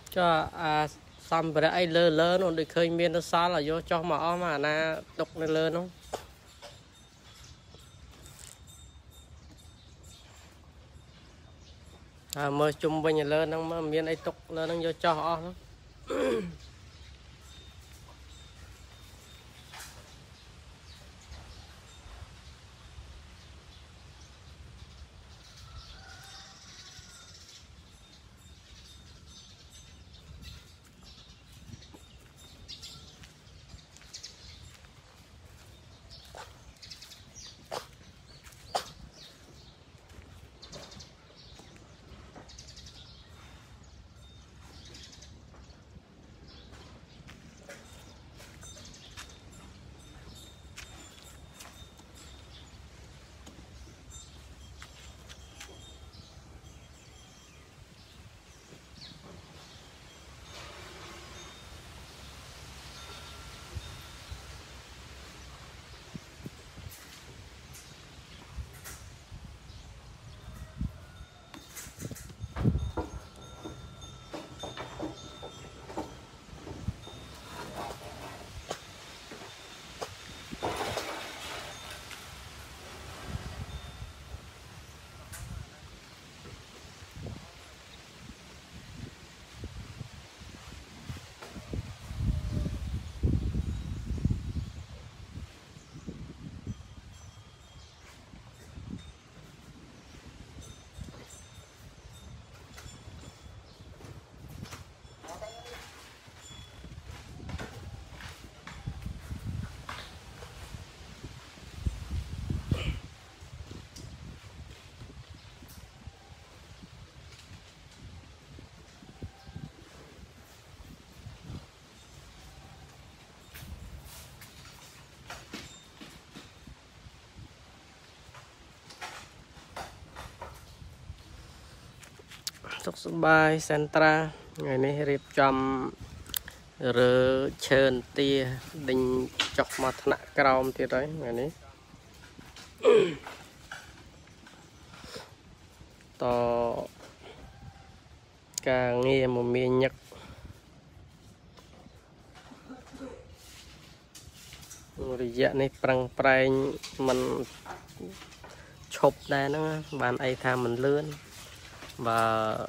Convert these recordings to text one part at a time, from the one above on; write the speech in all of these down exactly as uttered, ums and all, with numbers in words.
cho à xăm về ai lơ lơ nó được khơi miên nó xa là vô cho mà mà na đục nó lơ nó à mơ chung bên nhà lơ nó mà miên ai tục lơ nó vô cho họ nóสุขสบายเซนตราไงนี่เรียบจำเรือเชิญเตียดิงจอกมาถนัดกราวมที่ไรไงนี่ต่อการเงียมันมีนักระยะในปรังแปลงมันชบได้นะบานไอทามันเลื่อนvà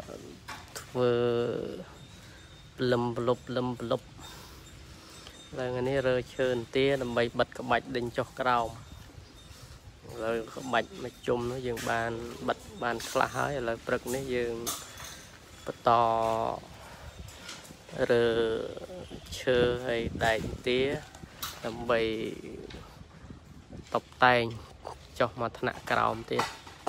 vừa lầm lụp lầm lụp là người này rơi chơn tía là mấy bật cái bạch đinh cho cầu rồi bạch mà chung nó dừng bàn bật bàn khá hơi là bật nó dừng bật to rồi chơi hay đại tía làm bày tập tay cho mà thằng nạ cầu tía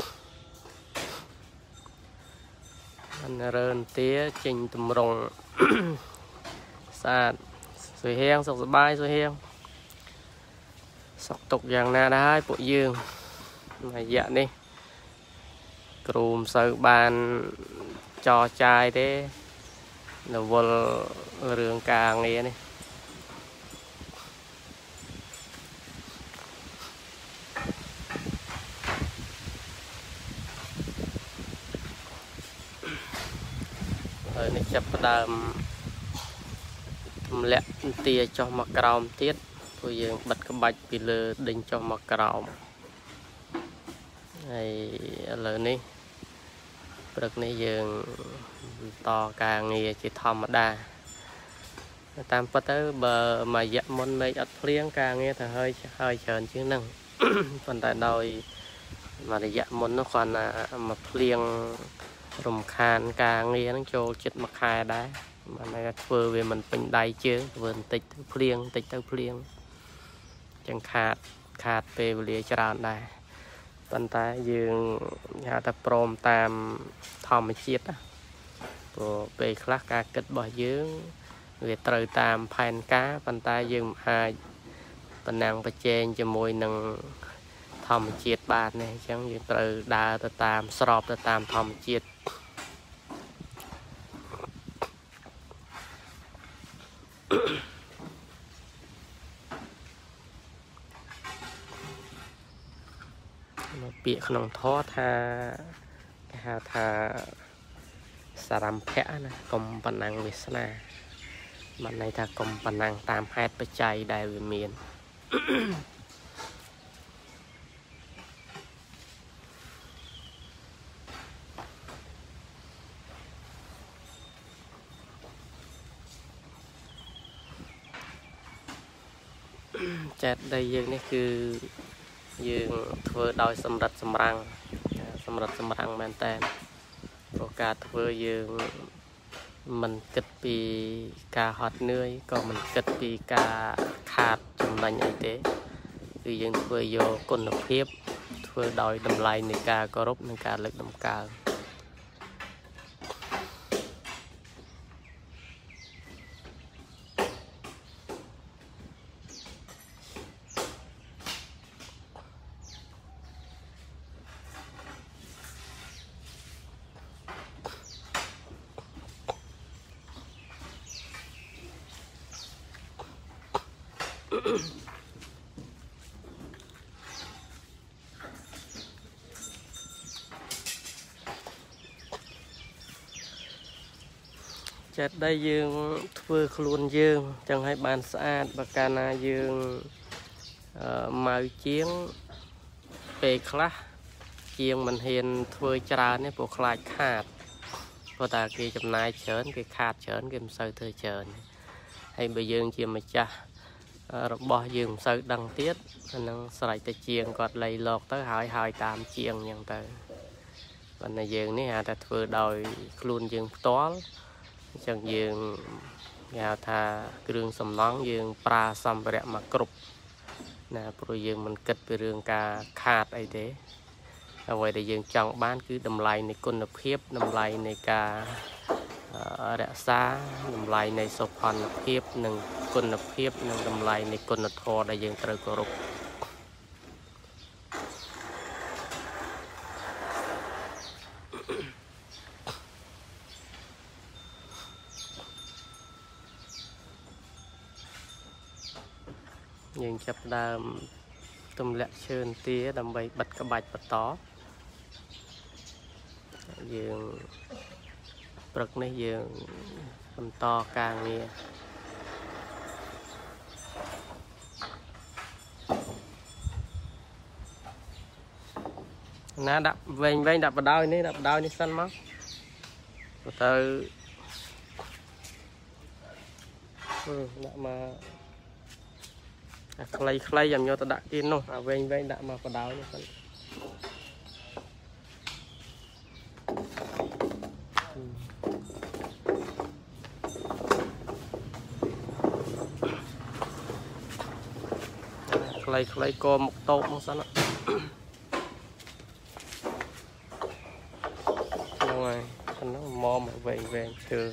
anh rơn tía trình tùm rồng sạch rồi heo sọc bay rồi heo sọc tục dạng na đá bộ dương mà dạ đi cùm sơ bàn cho chai thế là vô rường càng nghe này này chấp đàm lẹ tia cho mặc cào tiết tôi giờ bật cái bạch bị lừa đinh cho mặc cào này lời này bật này giờ to càng nghe chỉ thầm đa tam bắt tới bờ mà dặm môn này ắt liếng càng nghe thì hơi hơi chờn chứ năng phần tại đôi mà để dặm môn nó còn là mà liêng rùm khan càng nghe nó cho chết mặc hai đá mà này vừa về mình bình đầy chứ vừa tịch liêng tịch tao liêng chẳng khát khát về lìa tràn đây phần tay dương nhà tập prom tam thòm chiết á của về khác cả kết bỏ dưới về trời tam phèn cá phần tay dương hai phần nàng phải chen cho môi nâng thòm chiết bát này chẳng như trời đa từ tam sọp từ tam thòm chiếtเปียกขนมทอดทาหาทาสารัมเพะนะกลมปนังวิสนามันในถ้ากลมปนังตามแพทย์ปัจจัยได้วิเมียน จัดได้ยังนี่คือยังเทอดอยสำรัดสำรังสำรัดสำรังแมนแตนโอกาสเทอยังมันเกิดปีกาหอดเนื่อยก็มันเกิดปีกาขาดจำนวนไอเต้คือยังเทอโยกลเพียบเทอดอยดำไลในกากรบในการเล็กดำกาจัดได้ยืงเทอคลุนยืงจังให้บานสะอาดประการนายืงมาเจียงเปคละเจียงมันเห็นเทอจราเนี่ยพวกคลายขาดพอตากีจำนายเฉินกีขาดเฉินกีมเซอเธอเฉินให้ไปยืงเจียมมาจ้าระบอบยืงเซอดังเตี้ยนั่งใส่ตะเจียงกอดไหลหลอกtớiหายหายตามเจียงอย่างเตอวันนี้ยืงนี่ฮะแต่เทอดอยคลุนยืงต้อจังยืงยาวทาเครื่องสำน้องยืงปลาซัมเปะมากรุบนะโปรยืงมันเกิดไปเรื่องการขาดไอเด้เอาไว้แต่ยืงจังบ้านคือดำไลในคุณภาพดำไลในการรักษาดำไลในสพานภาพหนึ่งคุณภาพหนึ่งดำไลในคุณธรรมได้ยืงตระกรุบยังจับดามตุ่มเละเชิญเตี้ยดำใบบัดกระบาดปัดต่อยังปรึกในยังทำต่อกลางนี่น้าดับเวงเวงดับดาวนี่ดับดาวนี่สั้นมั้งเตอดับมาใครใครอย่างโยตดะกินนู่นเวงเวงดับมาประดาวนี่สั้นใครใครก็หมกโตมั้งสั้นอ่ะยังไงฉันต้องมอมเวงเวงเชื่อ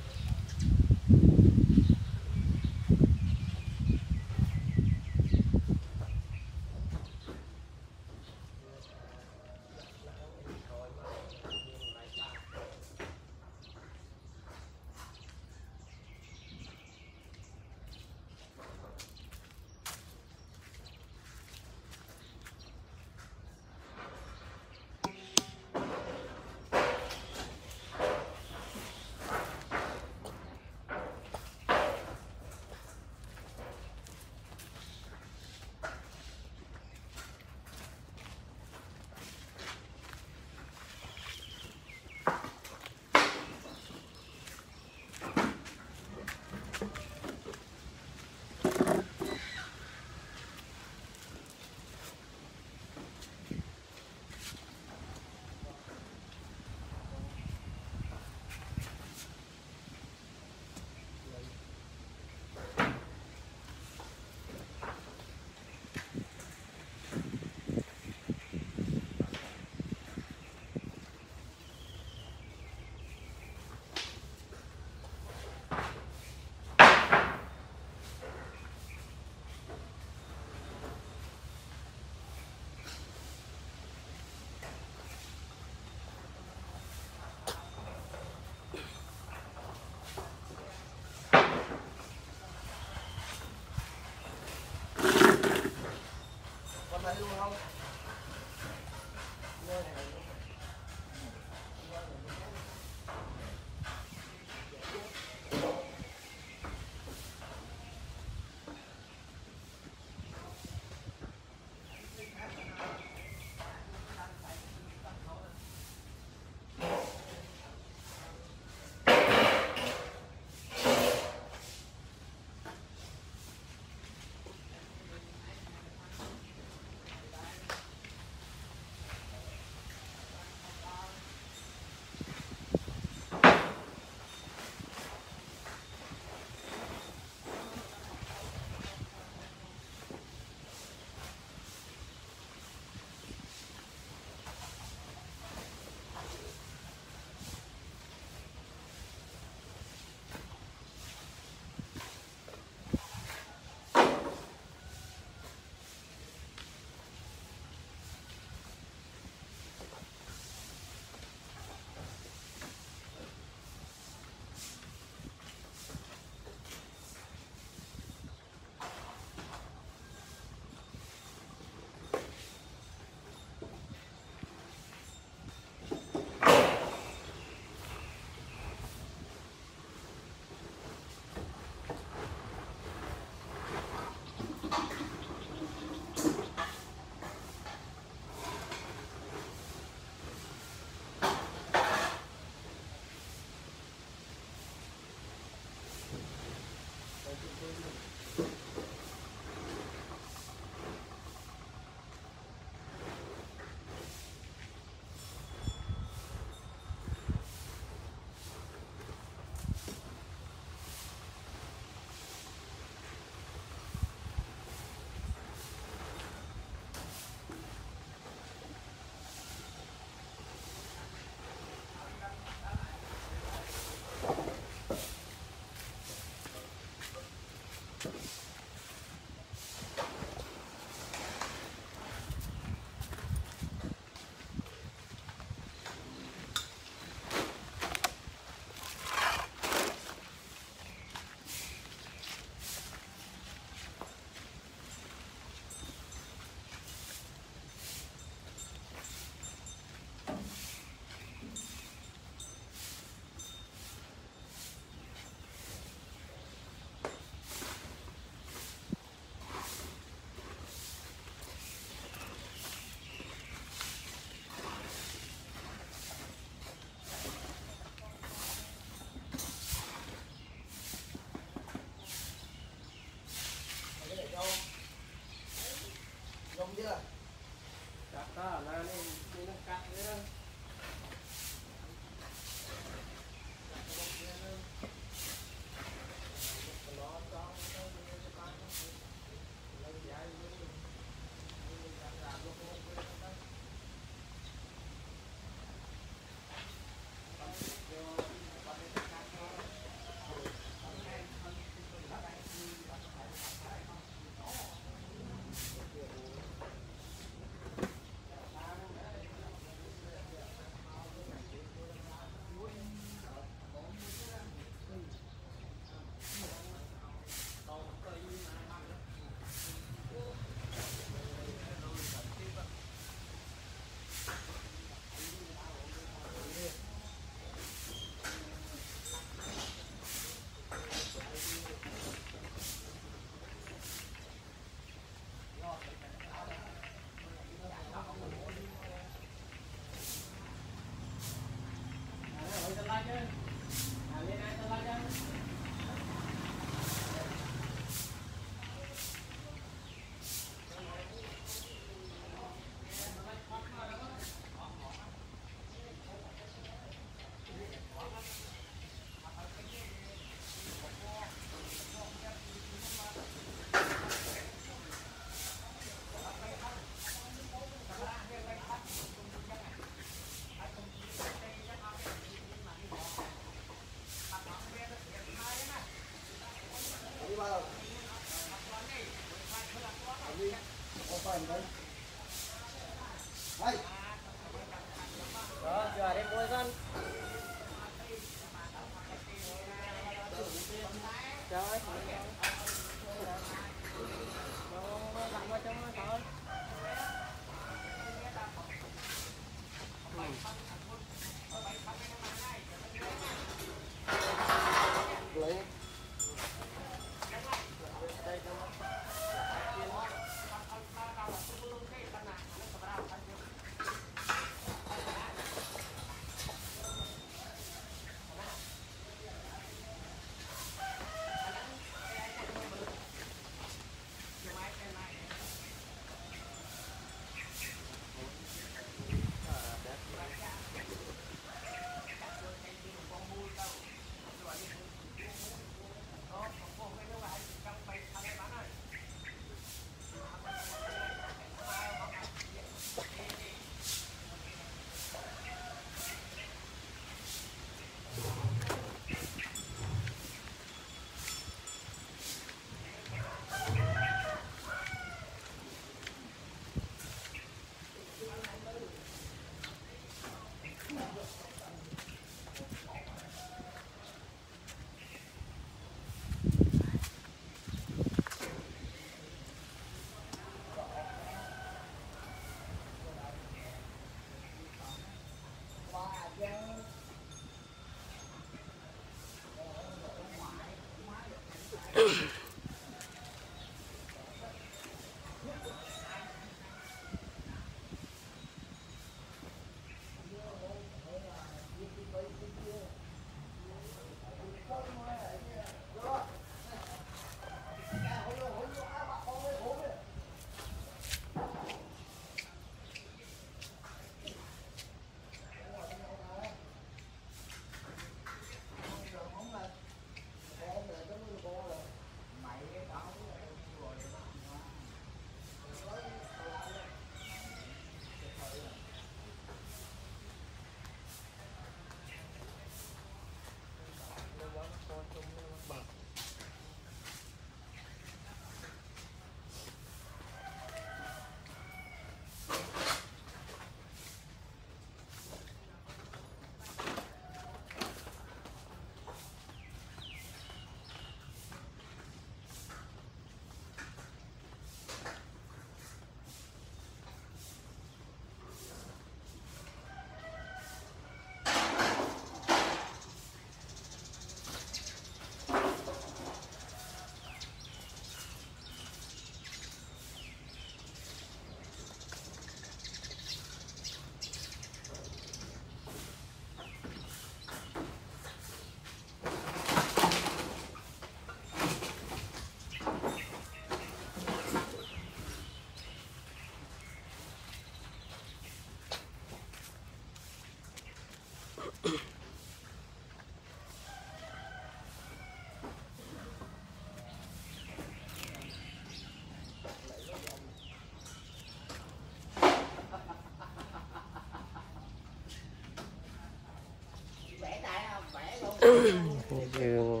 dương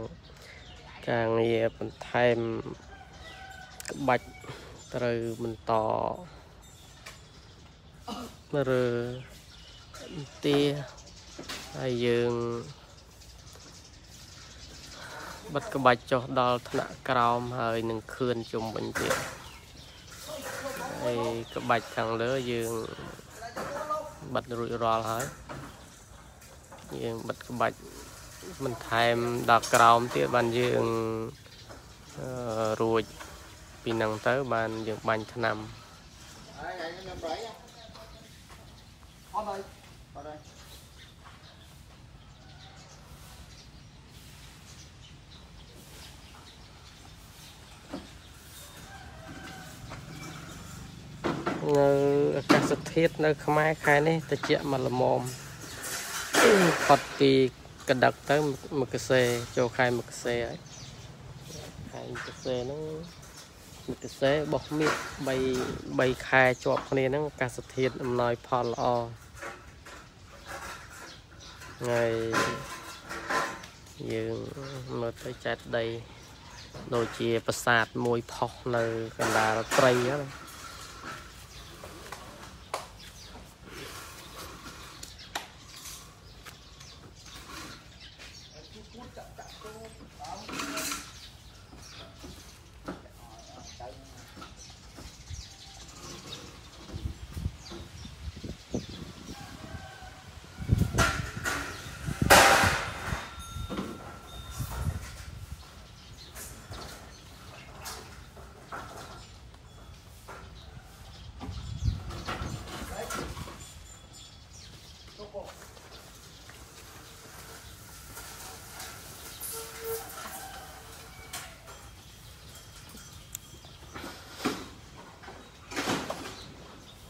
càng nghe mình thêm bạch từ mình tỏ rồi tia hay dương bắt cái bạch cho đo thằng cao hơi nâng khươn chung bệnh viện hay cái bạch thằng lứa dương bạch rủi ro hết dương bạch cái bạch mình thêm đọc cao tiết bàn dương uh, ruột vì năng tới bàn dương bánh tháng năm các sự thiết nơi khai khai này ta chuyện mà là mồm Phật thì cái đặc tới một cái xe cho khai một cái xe ấy khai một cái xe nó một cái xe bọc miệng bay bay khai cho này nó các sự thiết nói Paul o ngày dương một tới chặt đây đồ chia bát sạt môi phọc nơi gần là tray á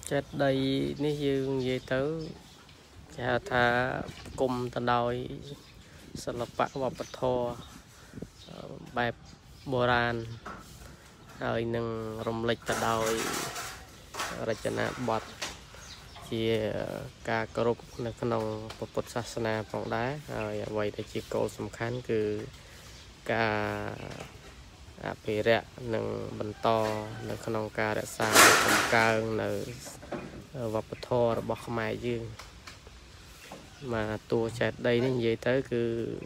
chết đây ní dương về tới cha tha cùng ta đòiสลับปะวัปทอแบบโบราณហើយនឹងរំលេចទៅដោយរចនាបថជាការគោរពនៅក្នុងពុទ្ធសាសនាផងដែរហើយអ្វីដែលជាគោលសំខាន់គឺការអភិរក្សនិងបន្តនៅក្នុងការរក្សាបង្កើននៅវប្បធម៌របស់ខ្មែរយើងមកតួចេតដីនេះនិយាយទៅគឺ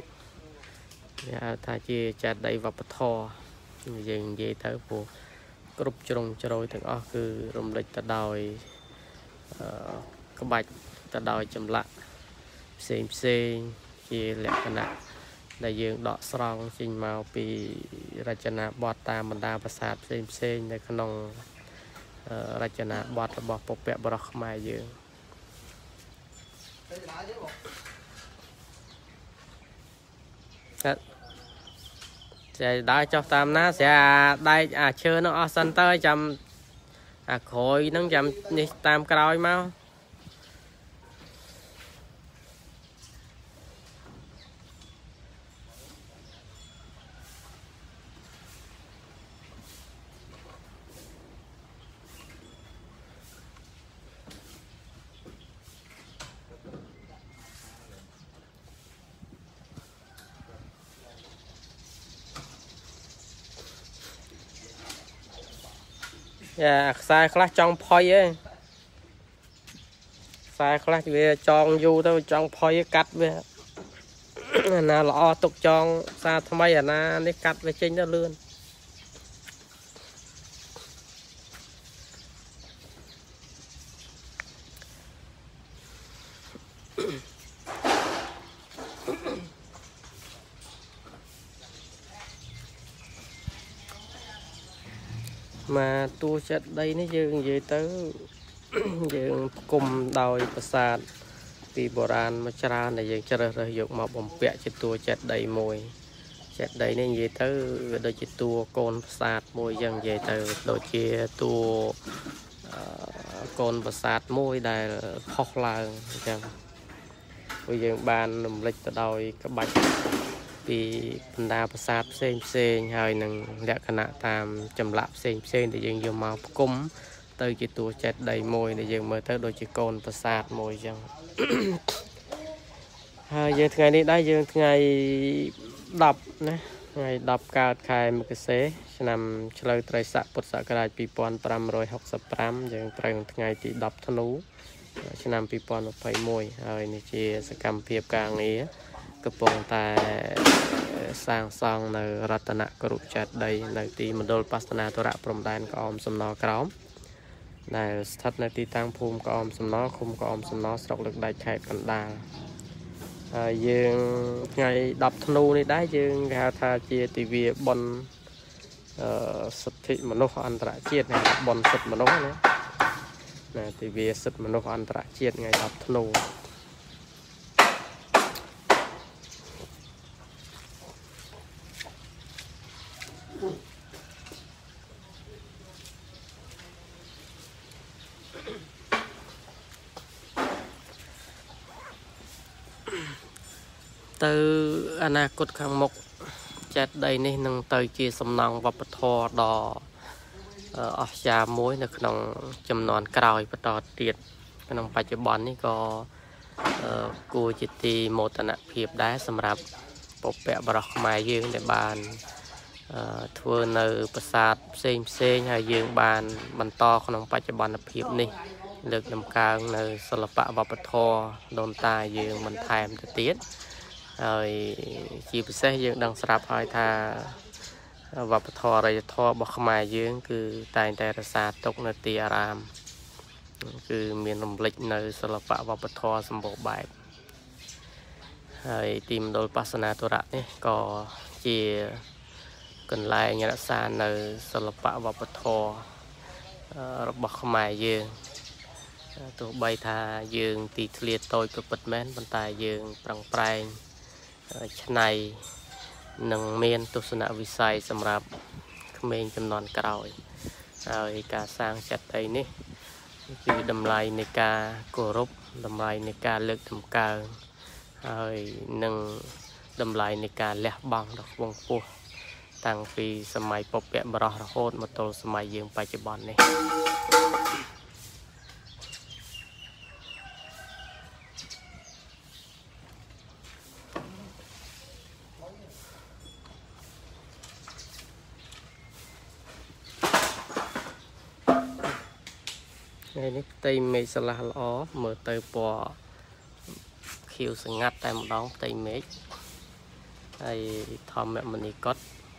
ថាជាចេតដីវប្បធម៌យើងនិយាយទៅព្រោះគ្រប់ជ្រុងជ្រោយទាំងអស់គឺរំលេចទៅដោយក្បាច់ទៅដោយចម្លាក់ផ្សេងផ្សេងជាលក្ខណៈដែលយើងដកស្រង់ចេញមកពីរចនាបថតាមបណ្ដាប្រាសាទផ្សេងផ្សេងនៅក្នុងរចនាបថរបស់ពុព្វបុរសខ្មែរយើងចេះដើរចុះតាមណាស្រាដែកអាឈើនោះអស់សិនទៅចាំអាក្រោយហ្នឹងចាំនេះតាមក្រោយមកខ្សែខ្លះចង់ផុយឯងខ្សែខ្លះវាចងយូរទៅចង់ផុយកាត់វាអាណាល្អទុកចងសារថ្មីអាណានេះកាត់វាចេញទៅលឿនមកតួចិត្តដីនេះយើងនិយាយទៅយើងគុំដោយប្រាសាទពីបុរាណមកច្រើនដែលយើងជ្រើសរើសយកមកបំពាក់ជាតួចិត្តដីមួយចិត្តដីនេះនិយាយទៅវាដូចជាតួកូនប្រាសាទមួយយ៉ាងនិយាយទៅដូចជាតួកូនប្រាសាទមួយដែលផុសឡើងអញ្ចឹងព្រោះយើងបានរំលេចទៅដោយក្បាច់ពីបណ្ដាប្រាសាទផ្សេងផ្សេងហើយនឹងលក្ខណៈតាមចម្លាក់ផ្សេងផ្សេងដែលយើងយកមកផ្គុំទៅជាតួចិត្តដីមួយដែលយើងមើលទៅដូចជាកូនប្រាសាទមួយអញ្ចឹងហើយយើងថ្ងៃនេះដែរយើងថ្ងៃដប់ណាថ្ងៃដប់កើតខែមករាឆ្នាំឆ្លូវត្រីស័កពុទ្ធសករាជពីរពាន់ប្រាំរយហុកសិបប្រាំយើងត្រូវថ្ងៃទីដប់ធ្នូឆ្នាំពីរពាន់ម្ភៃមួយហើយនេះជាសកម្មភាពការងារកំពុងតែសាងសង់នៅរតនគរុចេតដីនៅទីមណ្ឌលបស្សនាធរៈព្រំដែនក្អមសំណក្រោមដែលស្ថិតនៅទីតាំងភូមិក្អមសំណឃុំក្អមសំណស្រុកលើកដែកខេត្តកណ្ដាលហើយយើងថ្ងៃដប់ធ្នូនេះដែរយើងគេហៅថាជាទិវាបុណ្យសិទ្ធិមនុស្សអន្តរជាតិបុណ្យសិទ្ធិមនុស្សណាណាទិវាសិទ្ធិមនុស្សអន្តរជាតិថ្ងៃដប់ធ្នូទៅអនាគតខាងមុខចេតដីនេះនឹងទៅជាសំណង់វប្បធម៌ដ៏អស្ចារ្យមួយនៅក្នុងចំនួនក្រោយបន្តទៀតក្នុងបច្ចុប្បន្ននេះក៏គួរជាទីមោទនភាពដែរសម្រាប់ពុព្វបុរសខ្មែរយើងដែលបានធ្វើនៅប្រាសាទផ្សេងផ្សេងហើយយើងបានបន្តក្នុងបច្ចុប្បន្នភាពនេះលើកតម្កើងនៅសិល្បៈវប្បធម៌ដូនតាយើងបន្ថែមទៅទៀតហើយជាពិសេសយើងដឹងស្រាប់ហើយថាវប្បធម៌អរិយធម៌របស់ខ្មែរយើងគឺតែងតែរក្សាទុកនៅទីអារាមគឺមានរំលេចនៅសិល្បៈវប្បធម៌សម្បូរបែបហើយទីមណ្ឌលបស្សនាធរៈនេះក៏ជាកន្លែងរក្សានៅសិល្បៈវប្បធម៌របស់ខ្មែរយើងទោះបីថាយើងទីធ្លាតូចក៏ពិតមែនប៉ុន្តែយើងប្រឹងប្រែងឆ្នៃនិងមានទស្សនវិស័យសម្រាប់ក្មេងជំនាន់ក្រោយហើយការសាងចិត្តអីនេះคือดำไรในการกรบดำไรในการเลือกทำการហើយនឹងតម្លៃនៃការលះបង់របស់វងពោះតាំងពីសម័យពពកបរោះរហូតមកទល់សម័យយើងបច្ចុប្បន្ននេះថ្ងៃនេះផ្ទៃមេឃស្លាស់ល្អមើលទៅពណ៌ខៀវស្ងាត់តែម្ដងផ្ទៃមេឃហើយធម្មមនីកុដ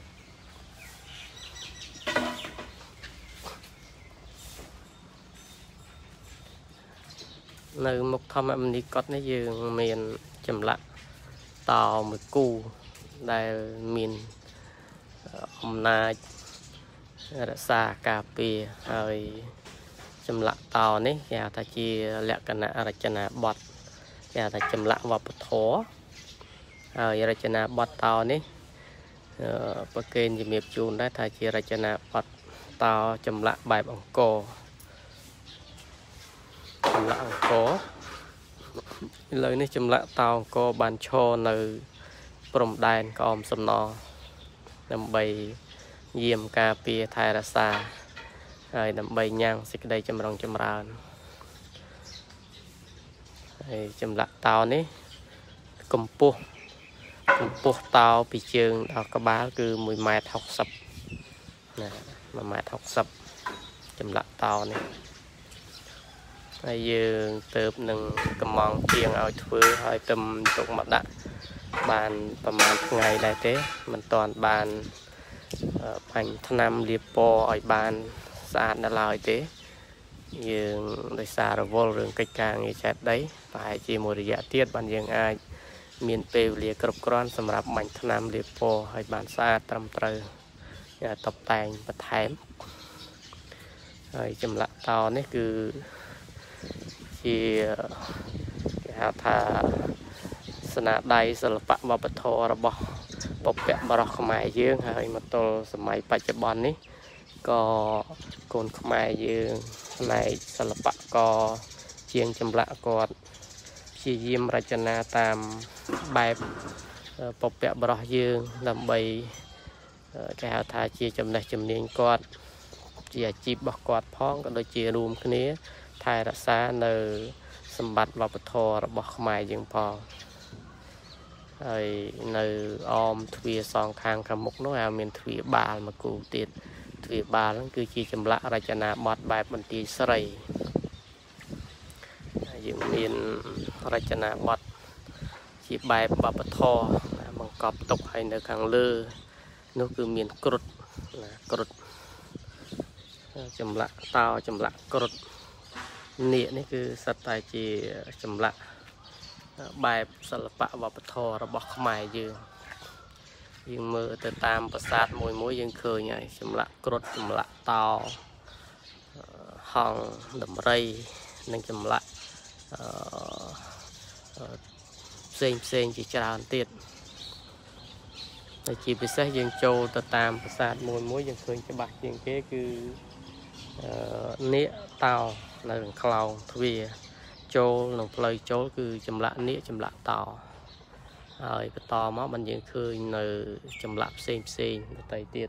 នៅមុខធម្មមនីកុដនេះយើងមានចម្លាក់តោមួយគូដែលមានអំណាចរក្សាការពារហើយចម្លាក់តោនេះគេហៅថាជាលក្ខណៈរចនាបថគេហៅថាចម្លាក់វប្បធម៌ហើយរចនាបថតោនេះប្រកេនជំរាបជូនដែរថាជារចនាបថតោចម្លាក់បែបអង្គរចម្លាក់អង្គរឥឡូវនេះចម្លាក់តោអង្គរបានឈរនៅព្រំដែនក្អមសំណដើម្បីយាមការពារថែរក្សាហើយដើម្បីញ៉ាំងសេចក្តីចម្រុងចម្រើនហើយចម្លាក់តោនេះកម្ពស់កម្ពស់តោពីជើងដល់ក្បាលគឺមួយម៉ែត្រហុកសិបណាមួយម៉ែត្រហុកសិបចម្លាក់តោនេះហើយយើងទៅនឹងកំងជាងឲ្យធ្វើហើយទៅទុកមកដាក់បានប្រហែលថ្ងៃដែរទេមិនទាន់បានបាញ់ថ្នាំលាបពណ៌ឲ្យបានស្អាតដល់ឡើយទេយើងដោយសាររវល់រឿងកិច្ចការងារចែកដីប្រហែលជាមួយរយៈទៀតបានយើងអាចមានពេលវេលាគ្រប់គ្រាន់សម្រាប់បាញ់ថ្នាំលាបពណ៌ឲ្យបានស្អាតត្រឹមត្រូវតុបតែងបន្ថែមហើយចម្លាក់តោនេះគឺជាគេហៅថាស្នាដៃសិល្បៈវប្បធម៌របស់ពពកបរោះខ្មែរយើងហើយមកទល់សម័យបច្ចុប្បន្ននេះក៏កូនខ្មែរយើងផ្នែកសិល្បករជាងចម្លាក់គាត់ព្យាយាមរចនាតាមបែបពពកបរោះយើងដើម្បីគេហៅថាជាចំណេះជំនាញគាត់ជាអាជីពរបស់គាត់ផងក៏ដូចជារួមគ្នាថែរក្សានៅសម្បត្តិវប្បធម៌របស់ខ្មែរយើងផងហើយនៅអមទ្វារសងខាងខាងមុខនោះហើយមានទ្វារបាល់មួយគូទៀតទ្វារបាល់ហ្នឹងគឺជាចម្លាក់រចនាបថបែបបន្ទាយស្រីយើងមានរចនាបថជាបែបវប្បធម៌បង្កប់ទុកឲ្យនៅខាងលើនោះគឺមានគ្រុឌណាគ្រុឌចម្លាក់តោចម្លាក់គ្រុឌនាគនេះគឺសិតតែជាចម្លាក់បែបសិល្បៈវប្បធម៌របស់ខ្មែរយើងយើងមើលទៅតាមប្រាសាទមួយមួយយើងឃើញហើយចម្លាក់គ្រុឌចម្លាក់តោហង្សដំរីនិងចម្លាក់ផ្សេងផ្សេងជាច្រើនទៀតតែជាពិសេសយើងចូលទៅតាមប្រាសាទមួយមួយយើងឃើញច្បាស់ជាងគេគឺនាគតោនៅខាងខ្លោងទ្វារចូលក្នុងផ្លូវចូលគឺចម្លាក់នាគចម្លាក់តោហើយបន្តមកបានយើងឃើញនៅចម្លាក់ផ្សេងផ្សេងដទៃទៀត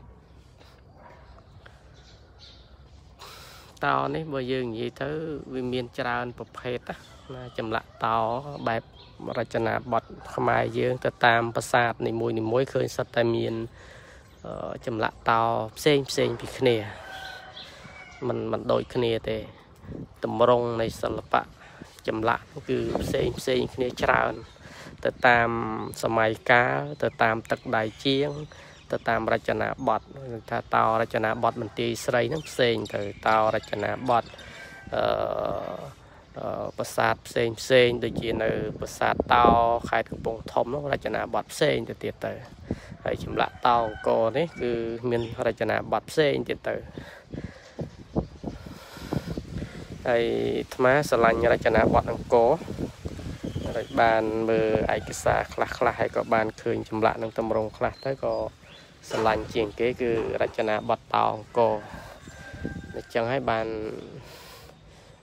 តោនេះបើយើងនិយាយទៅវាមានច្រើនប្រភេទណាចម្លាក់តោបែបរចនាបថខ្មែរយើងទៅតាមប្រាសាទនីមួយនីមួយឃើញសិតតែមានចម្លាក់តោផ្សេងផ្សេងពីគ្នាมันมันដូចគ្នាទេតម្រង់នៃសិល្បៈចម្លាក់គឺផ្សេងផ្សេងគ្នាច្រើនទៅតាមសម័យកាលទៅតាមទឹកដៃជាងទៅតាមរចនាបថថាតោរចនាបថបន្ទាយស្រីហ្នឹងផ្សេងទៅតោរចនាបថអឺប្រាសាទផ្សេងផ្សេងដូចជានៅប្រាសាទតោខេត្តកំពង់ធំនោះរចនាបថផ្សេងទៅទៀតទៅហើយចម្លាក់តោអង្គរនេះគឺមានរចនាបថផ្សេងទៀតទៅហើយអាត្មាស្រឡាញ់រចនាបថអង្គរហើយបានមើលឯកសារខ្លះខ្លះហើយក៏បានឃើញចម្លាក់នឹងតម្រង់ខ្លះទៅក៏ស្រឡាញ់ជាងគេគឺរចនាបថតោអង្គរអញ្ចឹងហើយបាន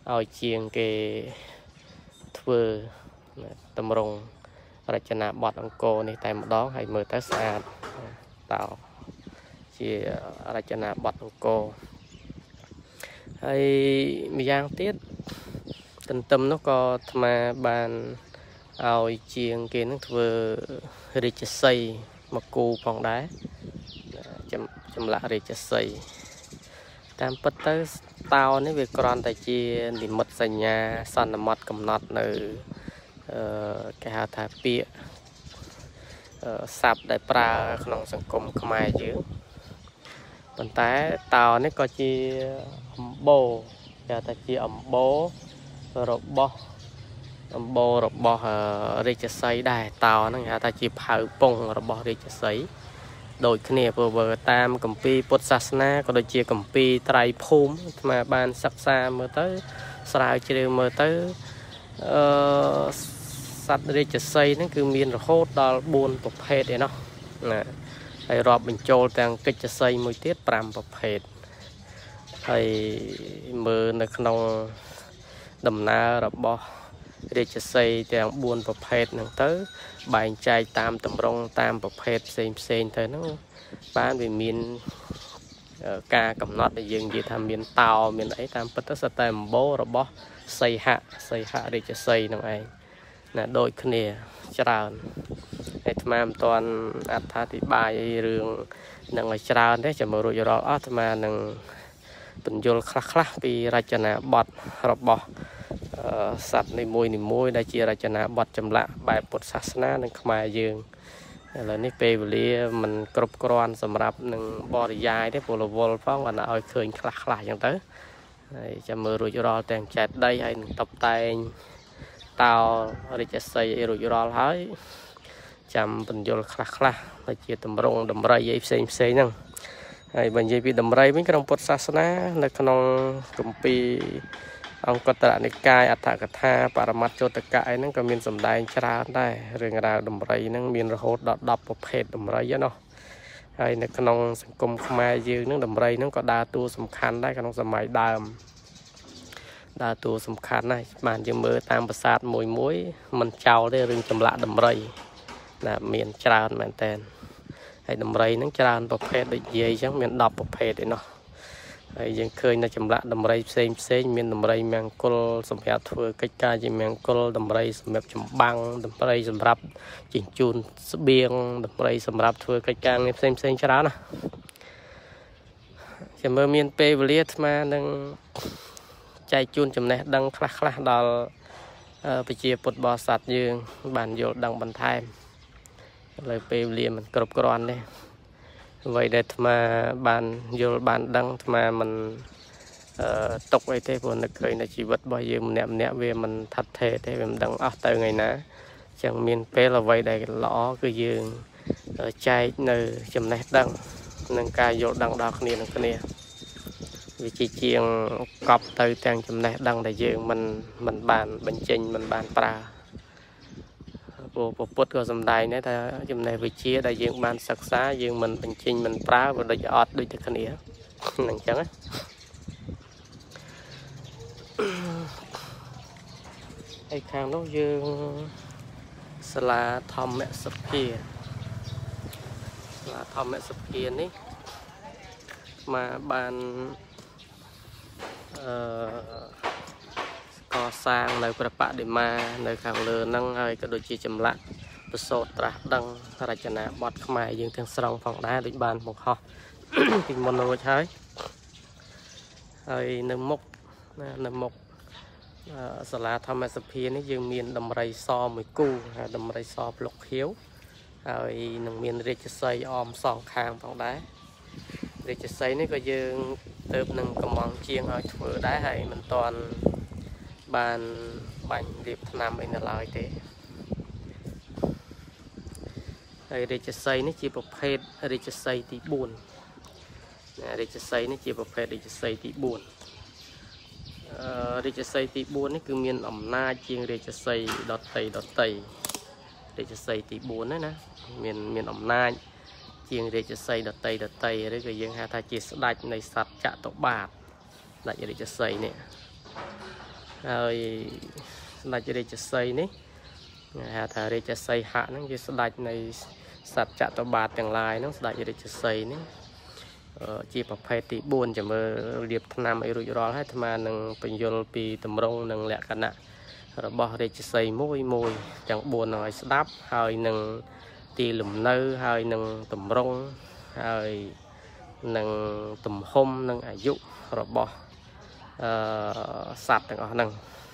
ឲ្យជាងគេធ្វើតម្រង់រចនាបថអង្គរនេះតែម្ដងហើយមើលទៅស្អាតតើជារចនាបថអង្គរហើយម្យ៉ាងទៀតទន្ទឹមនោះក៏អាត្មាបានឲ្យជាងគេនឹងធ្វើរាជសីមកគូផងដែរចម្លាក់រាជសីតាមពិតទៅតោនេះវាគ្រាន់តែជានិមិត្តសញ្ញាសន្មត់កំណត់នៅអឺគេហៅថាពាក្យអឺស័ព្ទដែលប្រើក្នុងសង្គមខ្មែរយើងប៉ុន្តែតោនេះក៏ជាអំបូរគេថាជាអំបូររបស់អំបូររបស់រាជសីដែរតោហ្នឹងគេហៅថាជាផៅពងរបស់រាជសីដូចគ្នាព្រោះតាមគម្ពីរពុទ្ធសាសនាក៏ដូចជាគម្ពីរត្រៃភូមិអាត្មាបានសិក្សាមើលទៅស្រាវជ្រាវមើលទៅអឺសត្វរាជសីហ្នឹងគឺមានរហូតដល់បួនប្រភេទឯណោះណាហើយរាប់បញ្ចូលទាំងកិច្ចសីមួយទៀតប្រាំប្រភេទហើយមើលនៅក្នុងដំណើររបស់រាជសីទាំងបួនប្រភេទហ្នឹងទៅបែងចែកតាមតម្រង់តាមប្រភេទផ្សេងផ្សេងទៅហ្នឹងបានវាមានការកំណត់ដែលយើងនិយាយថាមានតោមានអីតាមពិតទៅសិតតែអំបូររបស់សីហៈសីហៈរាជសីហ្នឹងឯងណាដូចគ្នាច្រើនហើយអាត្មាមិនទាន់អត្ថាធិប្បាយអីរឿងនឹងឲ្យច្រើនទេចាំមើលរួចរាល់អស់អាត្មានឹងបញ្យល់ខ្លះខ្លះពីរចនាបថរបស់សត្វនីមួយនីមួយដែលជារចនាបថចម្លាក់បែបពុទ្ធសាសនានិងខ្មែរយើងឥឡូវនេះពេលវេលាมันគ្រប់គ្រាន់សម្រាប់នឹងបរិយាយទេពលវល់ផងបានឲ្យឃើញខ្លះខ្លះអញ្ចឹងទៅហើយចាំមើលរួចរាល់ទាំងចែកដីហើយនឹងតុបតែងតោរាជសីអីរួចរាល់ហើយចាំបញ្យល់ខ្លះខ្លះដូចជាតម្រង់ដំរីអីផ្សេងផ្សេងហ្នឹងហើយបើនិយាយពីដំរីវិញក្នុងពុទ្ធសាសនានៅក្នុងគម្ពីរអង្គតរនិកាយអដ្ឋកថាបរមត្ថចោតកៈអីហ្នឹងក៏មានសម្ដែងច្រើនដែររឿងរ៉ាវដំរីហ្នឹងមានរហូតដល់ដប់ប្រភេទដំរីឯណោះហើយនៅក្នុងសង្គមខ្មែរយើងហ្នឹងដំរីហ្នឹងក៏ដើរតួសំខាន់ដែរក្នុងសម័យដើមដើរតួសំខាន់ណាស់បានយើងមើលតាមប្រាសាទមួយមួយមិនចោលទេរឿងចម្លាក់ដំរីណាមានច្រើនមែនតើហើយដំរីហ្នឹងច្រើនប្រភេទដូចនិយាយអញ្ចឹងមានដប់ប្រភេទឯណោះហើយយើងឃើញនៅចម្លាក់ដំរីផ្សេងផ្សេងមានដំរីមង្គលសម្រាប់ធ្វើកិច្ចការជាមង្គលដំរីសម្រាប់ចម្បាំងដំរីសម្រាប់ជញ្ជូនស្បៀងដំរីសម្រាប់ធ្វើកិច្ចការនេះផ្សេងផ្សេងច្រើនណាចាំមើលមានពេលវេលាអាត្មានឹងចែកជូនចំណេះដឹងខ្លះខ្លះដល់ប្រជាពុទ្ធបរិស័ទយើងបានយល់ដឹងបន្ថែមឥឡូវពេលវេលាមិនគ្រប់គ្រាន់ទេអ្វីដែលអាត្មាបានយល់បានដឹងអាត្មាមិនអឺຕົកអីទេព្រោះនឹកឃើញនៅជីវិតរបស់យើងម្នាក់ម្នាក់វាមិនថាត់ថេរទេវាមិនដឹងអស់ទៅថ្ងៃណាអញ្ចឹងមានពេលអ្វីដែលល្អគឺយើងចែកនៅចំណេះដឹងនិងការយល់ដឹងដល់គ្នានឹងគ្នាវាជាជាងកប់ទៅទាំងចំណេះដឹងដែលយើងមិនមិនបានបញ្ចេញមិនបានប្រើព្រោះពុទ្ធក៏សំដែងដែរថាចំណេះវិជ្ជាដែលយើងបានសិក្សាយើងមិនបញ្ចេញមិនប្រើវាដូចអត់ដូចតែគ្នាហ្នឹងអញ្ចឹងណាហើយខាងនោះយើងសាលាធម្មសភាសាលាធម្មសភានេះមកបានអឺកសាងនៅព្រះបដិមានៅខាងលើហ្នឹងហើយក៏ដូចជាចម្លាក់ប្រសូតត្រាស់ដឹងរចនាបថខ្មែរយើងទាំងស្រុងផងដែរដូចបានបង្ហោះពីមុនរួចហើយហើយនៅមុខនៅមុខសាលាធម្មសភានេះយើងមានដំរីសមួយគូហើយដំរីសភ្លុកខៀវហើយនឹងមានរាជសីអមសងខាងផងដែររាជសីនេះក៏យើងទៅនឹងកំងជាងឲ្យធ្វើដែរហើយមិនតាន់បានបាញ់រៀបថ្នាំអីនៅឡើយទេហើយរាជសីនេះជាប្រភេទរាជសីទីបួនរាជសីនេះជាប្រភេទរាជសីទីបួនអឺរាជសីទីបួននេះគឺមានអំណាចជាងរាជសីដតីដតីរាជសីទីបួនហ្នឹងណាមានមានអំណាចជាងរាជសីដតីដតីឬក៏យើងហៅថាជាស្ដេចនៃសត្វចតុបាទស្ដេចរាជសីនេះ hơi sạch để cho xây ní hà thà để cho xây hạ nó như sạch này sạch chặt tàu bạt tương lai nó sạch để cho xây ní chỉ bảo phải tị buồn cho mà điệp nam ấy rồi đó hết mà nâng bình dân bị tầm rong nâng lẹ cả nè rồi bỏ để cho xây môi môi chẳng buồn nói đáp hơi nâng tì lùm nơ hơi nâng tầm rong hơi nâng tầm hôm nâng ải dụ rồi bỏ sạchទាំងអស់ហ្នឹង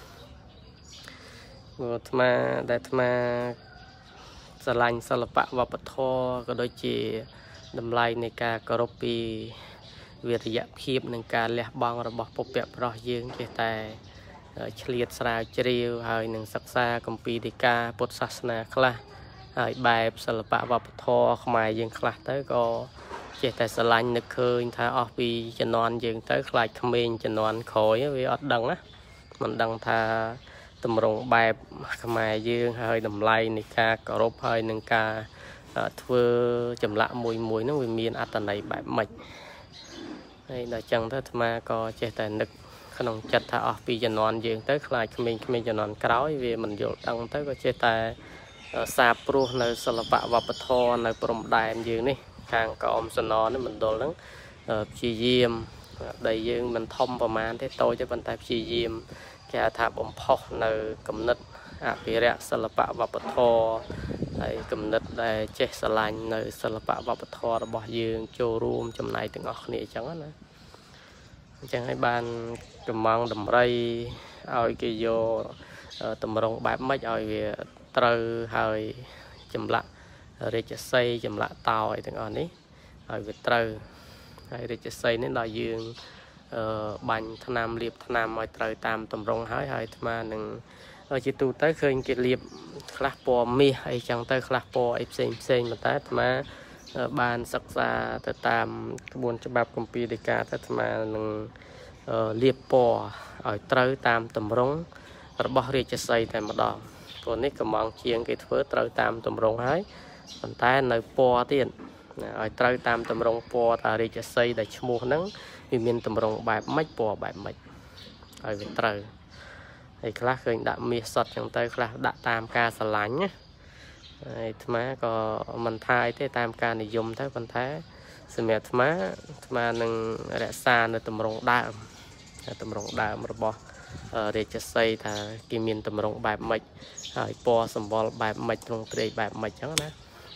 អាដែលអាត្មាស្រឡាញ់សិល្បៈវប្បធម៌ក៏ដូចជាតម្លៃនៃការគោរពពីវិរិយភាពនិងការលះបង់របស់ពុព្វប្រុសយើងចេះតែឆ្លៀតស្រាវជ្រាវហើយនឹងសិក្សាគម្ពីរដីកាពុទ្ធសាសនាខ្លះហើយបែបសិល្បៈវប្បធម៌ខ្មែរយើងខ្លះទៅក៏ចេះតែស្រឡាញ់នឹកឃើញថាអស់ពីជំនាន់យើងទៅខ្លាចក្មេងជំនាន់ក្រោយវាអត់ដឹងណាមិនដឹងថាតម្រង់បែបខ្មែរយើងហើយតម្លៃនៃការគោរពហើយនឹងការធ្វើចម្លាក់មួយមួយហ្នឹងវាមានអត្ថន័យបែបម៉េចហើយដល់ចឹងទៅអាត្មាក៏ចេះតែនឹកក្នុងចិត្តថាអស់ពីជំនាន់យើងទៅខ្លាចក្មេងក្មេងជំនាន់ក្រោយវាមិនយល់ដឹងទៅក៏ចេះតែសាបព្រោះនៅសិល្បៈវប្បធម៌នៅព្រំដែនយើងនេះខាងក៏អមសណនេះមណ្ឌលហ្នឹងព្យាយាមដែលយើងមិនធំប្រមាណទេតូចទេប៉ុន្តែព្យាយាមគេថាបំផុសនៅគំនិតអភិរក្សសិល្បៈវប្បធម៌ហើយគំនិតដែលចេះស្រឡាញ់នៅសិល្បៈវប្បធម៌របស់យើងចូលរួមចំណែកទាំងអស់គ្នាអញ្ចឹងណាអញ្ចឹងហើយបានកំងតម្រៃឲ្យគេយកតម្រង់បែបម៉េចឲ្យវាត្រូវហើយចម្លាក់រាជសីចម្លាក់តោអីទាំងអស់នេះឲ្យវាត្រូវហើយរាជសីនេះដល់យើងអឺបាញ់ថ្នាំលាបថ្នាំឲ្យត្រូវតាមតម្រង់ហើយហើយអាត្មានឹងជាទូទៅឃើញគេលាបខ្លះពណ៌មាសអីចឹងទៅខ្លះពណ៌អីផ្សេងផ្សេងប៉ុន្តែអាត្មាបានសិក្សាទៅតាមក្បួនច្បាប់គម្ពីរដីកាទៅអាត្មានឹងលាបពណ៌ឲ្យត្រូវតាមតម្រង់របស់រាជសីតែម្ដងព្រោះនេះកំងជាងគេធ្វើត្រូវតាមតម្រង់ហើយប៉ុន្តែនៅពណ៌ទៀតឲ្យត្រូវតាមតម្រង់ពណ៌តារាជសីដែលឈ្មោះហ្នឹងវាមានតម្រង់បែបម៉េចពណ៌បែបម៉េចឲ្យវាត្រូវហើយខ្លះឃើញដាក់មាសសុទ្ធចឹងទៅខ្លះដាក់តាមការស្រឡាញ់ណាហើយអាត្មាក៏មិនថាអីទេតាមការនិយមទៅប៉ុន្តែសម្រាប់អាត្មាអាត្មានឹងរក្សានៅតម្រង់ដើមតម្រង់ដើមរបស់រាជសីថាគេមានតម្រង់បែបម៉េចហើយពណ៌សម្បុរបែបម៉េចទ្រង់ទ្រាយបែបម៉េចចឹងណា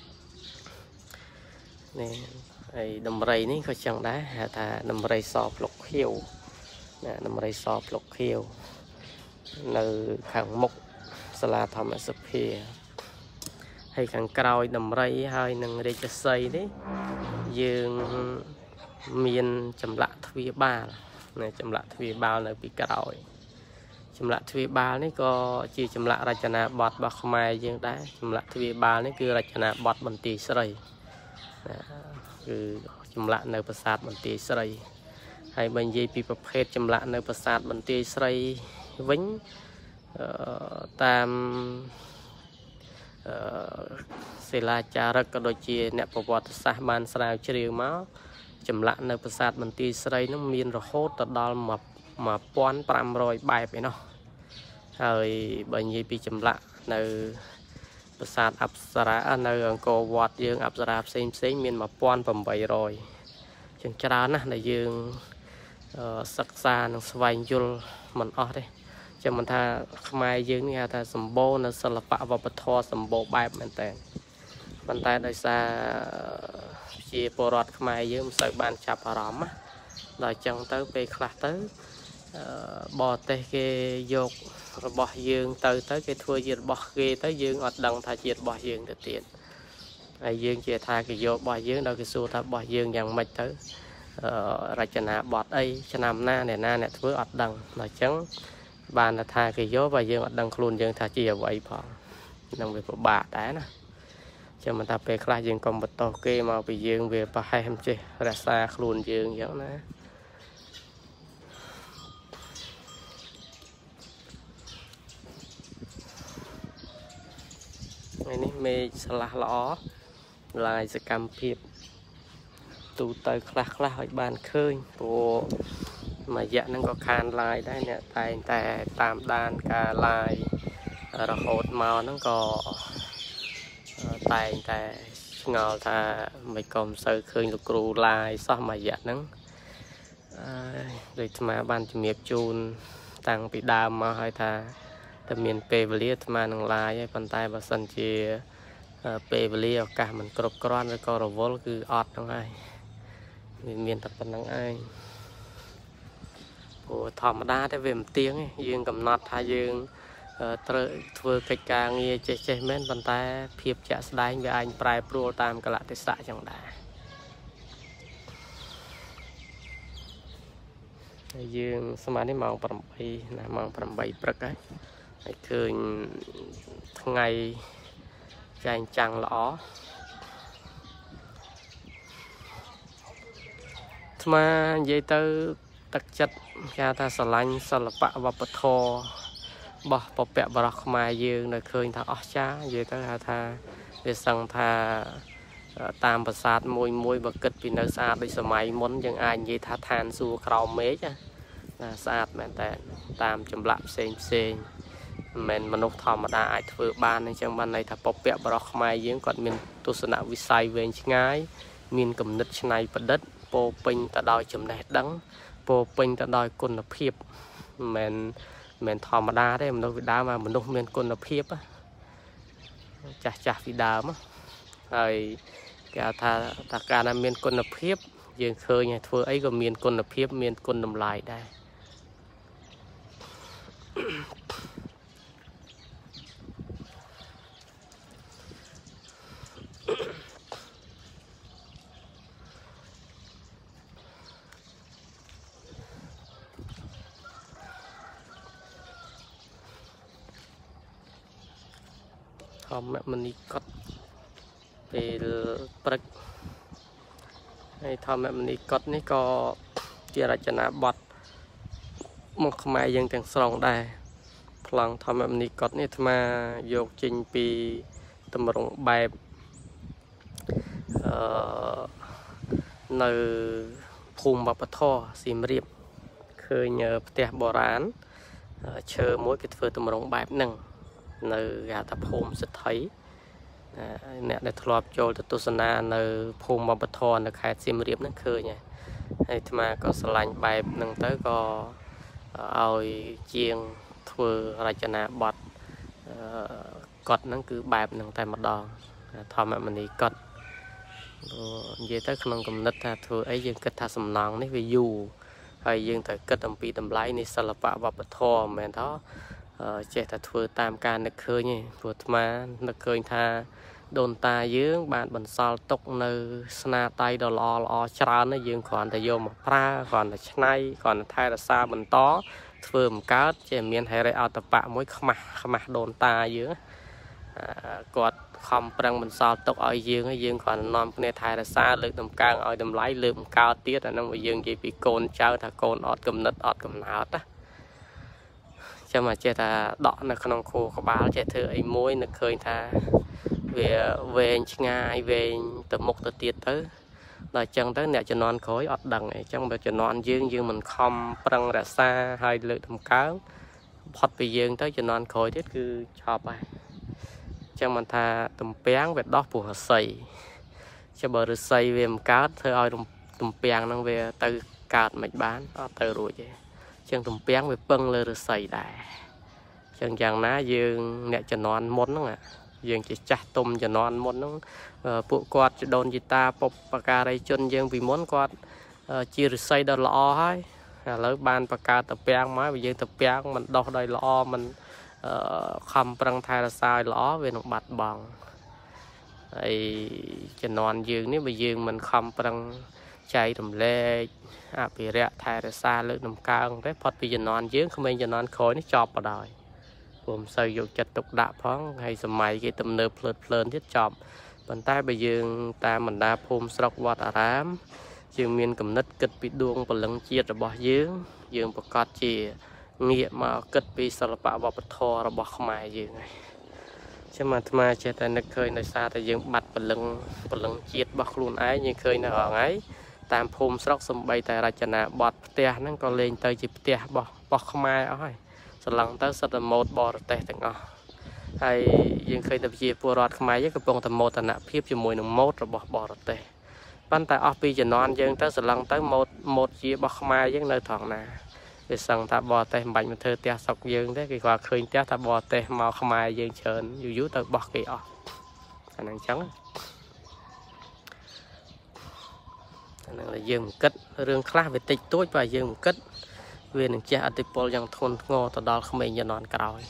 នេះហើយដំរីនេះក៏ចឹងដែរហៅថាដំរីសភ្លុកខៀវណាដំរីសភ្លុកខៀវនៅខាងមុខសាលាធម្មសភាហើយខាងក្រោយដំរីហើយនឹងរាជសីនេះយើងមានចម្លាក់ទ្វារបាលណាចម្លាក់ទ្វារបាលនៅពីក្រោយចម្លាក់ទ្វារបាលនេះក៏ជាចម្លាក់រចនាបថរបស់ខ្មែរយើងដែរចម្លាក់ទ្វារបាលនេះគឺរចនាបថបន្ទាយស្រីណាគឺចម្លាក់នៅប្រាសាទបន្ទាយស្រីហើយបើនិយាយពីប្រភេទចម្លាក់នៅប្រាសាទបន្ទាយស្រីវិញតាមសិលាចារឹកក៏ដូចជាអ្នកប្រវត្តិសាស្ត្របានស្រាវជ្រាវមកចម្លាក់នៅប្រាសាទបន្ទាយស្រីនោះមានរហូតទៅដល់មួយពាន់ប្រាំរយបែបឯណោះហើយបើនិយាយពីចម្លាក់នៅប្រាសាទអប្សរានៅអង្គរវត្តយើងអប្សរាផ្សេងផ្សេងមានមួយពាន់ប្រាំបីរយចឹងច្រើនណាស់ដែលយើងសិក្សានិងស្វែងយល់មិនអស់ទេចាំមិនថាខ្មែរយើងនេះហៅថាសម្បូរនៅសិល្បៈវប្បធម៌សម្បូរបែបមែនតើប៉ុន្តែដោយសារជាពលរដ្ឋខ្មែរយើងមិនសូវបានចាប់អារម្មណ៍ដល់ចឹងទៅពេលខ្លះទៅបរទេសគេយករបស់យើងទៅទៅគេធ្វើជារបស់គេទៅយើងអត់ដឹងថាជារបស់យើងទៅទៀតហើយយើងជាថាគេយករបស់យើងដល់គេសួរថារបស់យើងយ៉ាងម៉េចទៅរចនាបថអីឆ្នាំណាអ្នកណាអ្នកធ្វើអត់ដឹងដល់ចឹងបានថាគេយកបើយើងអត់ដឹងខ្លួនយើងថាជាអ្វីផងនឹងវាពិបាកដែរណាចាំមិនថាពេលខ្លះយើងកុំបន្តគេមកពីយើងវាប្រហែលមិនចេះរក្សាខ្លួនយើងអញ្ចឹងណាថ្ងៃនេះមេឃស្លាស់ល្អឡាយសកម្មភាពទូទៅខ្លះខ្លះឲ្យបានឃើញព្រោះ mà dạ nó có khan lại đấy nè tại tại tam đan cả lại rồi hột màu nó có tại tại ngờ thà mày còn sơ khơi lục cừu lại sao mà dạ nó rồi mà ban chụp miệp chun tăng bị đau mà hay thà tầm miền pê về liệt mà nâng lại bàn tay và sân chia pê về liệt cả mình cột cron rồi có rồi vô cứ ọt trong ai miền tập phần năng ai của thòm đa để về một tiếng ấy dương cầm nọt hai dương vừa cách càng nghe chế chế men bàn tay phiệp chả đánh với anh prai pro tam cả lại xạ chẳng đã dương xem anh ấy màu bầm bay là màu bầm bay bật ấy khơi ngày chàng chàng lõ mà dây tơ tắc chất cha ta sờ lanh sờ lập bạ và bật thò bỏ bỏ bẹ bờ rọc mà dương nơi khơi thà óc cha dây tơ hà tha để sang tha tam bờ sát môi môi bờ cất vì nơi xa đi sờ máy muốn những ai dây tha than xua cầu mấy cha là sát mẹ ta tam chấm lạp xem xem mình mình nộp thòm mà đã ai vừa ban nên trong ban này thà bọc bẹ bờ rọc mà dương còn mình tu sửa nạo vi sai về ngay mình cầm nứt này bật đất po pin ta đòi chấm này đắng po pin ta đòi cồn là phiệp mình mình thòm mà đa đấy mình đâu bị đá mà mình đâu mình cồn là phiệp á chả chả bị đá mà rồi cả thà thà cả là mình cồn là phiệp dương khơi nhà thưa ấy còn mình cồn là phiệp mình cồn nằm lại đây thòm mẹ mình đi cắt về bật hay thòm mẹ mình đi cắt này có chia ra cho nó bọt một mai dân thằng sòng đây phẳng thòm mẹ mình đi cắt này mà dọc trình pi tầm rộng bài nơi phùm bạc thò xìm riệp khơi nhờ tè bò rán chờ mỗi cái phơi tầm rộng bài nằng nơi gà tập hôm sẽ thấy nè để thọp cho tu sanh nơi phùm bạc thò nơi khai xìm riệp nó khơi nha hay mà có sành bài nằng tới có oi chiên thưa ra cho nè bọt cọt nó cứ bài nằng tay mặt đòn thòm mẹ mình đi cọt vậy tới không cầm nứt ha thưa ấy dương kết tha sầm nòng đấy vì dù hay dương thời kết tầm pi tầm lái này sờ bạ và bật thò mẹ đó chạy ta thưa tam can nước khơi nhỉ vượt mà nước khơi tha đồn ta dương bạn bẩn sao tốc nơi sna tay đồ lò lò chả nó dương còn thời vô một pra còn là nay còn thay là xa mình tó thưa một cá chạy miền hay lại ao tập bạ mỗi mặt mặt đồn ta dương quạt không prang mình sao tốc ở dương hay dương còn non này thay là xa lực tầm cao ở tầm lái lượng cao tiết là nó mà dương chỉ bị cồn trao thà cồn ọt cầm nứt ọt cầm nào đó cho mà chơi thà đọ là không khô có báo chơi thưa ấy muối là khơi thà về về ngay về tầm một tờ tiết tới là chân tới nè cho non khối ọt đằng này trong đó cho non dương dương mình không prang ra xa hai lượng tầm cao hoặc bị dương tới cho non khối thiết cứ cho bài trong mình tha tụm péng về đó phù hợp xây cho bờ được xây về một cá thôi ơi tụm tụm péng đang về từ cát mạch bán ở từ rồi chứ chân tụm péng về bưng lên được xây đại chân chàng ná dương nè cho non món đó à dương chỉ chặt tôm cho non món nó bộ quạt cho đồn ta bọc bạc đây chân dương vì món quạt chia được xây đó lọ hay lấy ban bạc tập péng máy bây giờ tập péng mình đo đây lọ mình không prang thay là sai lõ về một bát bằng ấy cho non dương nếu bây giờ mình không prang chạy đầm lê à bị rẽ thay là xa lượng nằm cao đấy phật bây giờ non dương không nên cho non khối nó chọc vào đời gồm xây dục chặt tục đạp phóng hay sầm mày cái tầm nơ phượt phơn thiết chọc bàn tay bây giờ ta mình đa phôm sọc vọt à rám dương miền cầm nứt kịch bị đuông và lưng chia rồi bỏ dương dương bọc cọt chìa nghĩa mà kết bị sờ bạ vào bật thò rồi bỏ mài gì này chứ mà mà chơi tại nước khơi nơi xa thì dương bật bật lưng bật lưng chiết bọc luôn ấy nhưng khơi nào ở ấy តាមភូមិស្រុកសំបីតែរចនាបថផ្ទះហ្នឹងក៏លេងទៅជាផ្ទះរបស់របស់ខ្មែរអស់ហើយស្រឡឹងទៅសិតតែម៉ូដបរទេសទាំងអស់ហើយយើងឃើញតែប្រជាពលរដ្ឋខ្មែរយើងកំពុងតែមោទនភាពជាមួយនឹងម៉ូដរបស់បរទេសប៉ុន្តែអស់ពីជំនាន់យើងទៅស្រឡឹងទៅម៉ូដម៉ូដជារបស់ខ្មែរយើងនៅត្រង់ណាវាសឹងថាបរទេសមិនបាច់មកធ្វើផ្ទះស្រុកយើងទេគេគាត់ឃើញផ្ទះថាបរទេសមកខ្មែរយើងច្រើនយូរយូរទៅបោះគេអស់អាហ្នឹងអញ្ចឹងអាហ្នឹងយើងមិនគិតរឿងខ្លះវាតិចតួចបើយើងមិនគិតវានឹងជះឥទ្ធិពលយ៉ាងធ្ងន់ធ្ងរទៅដល់ក្មេងជំនាន់ក្រោយ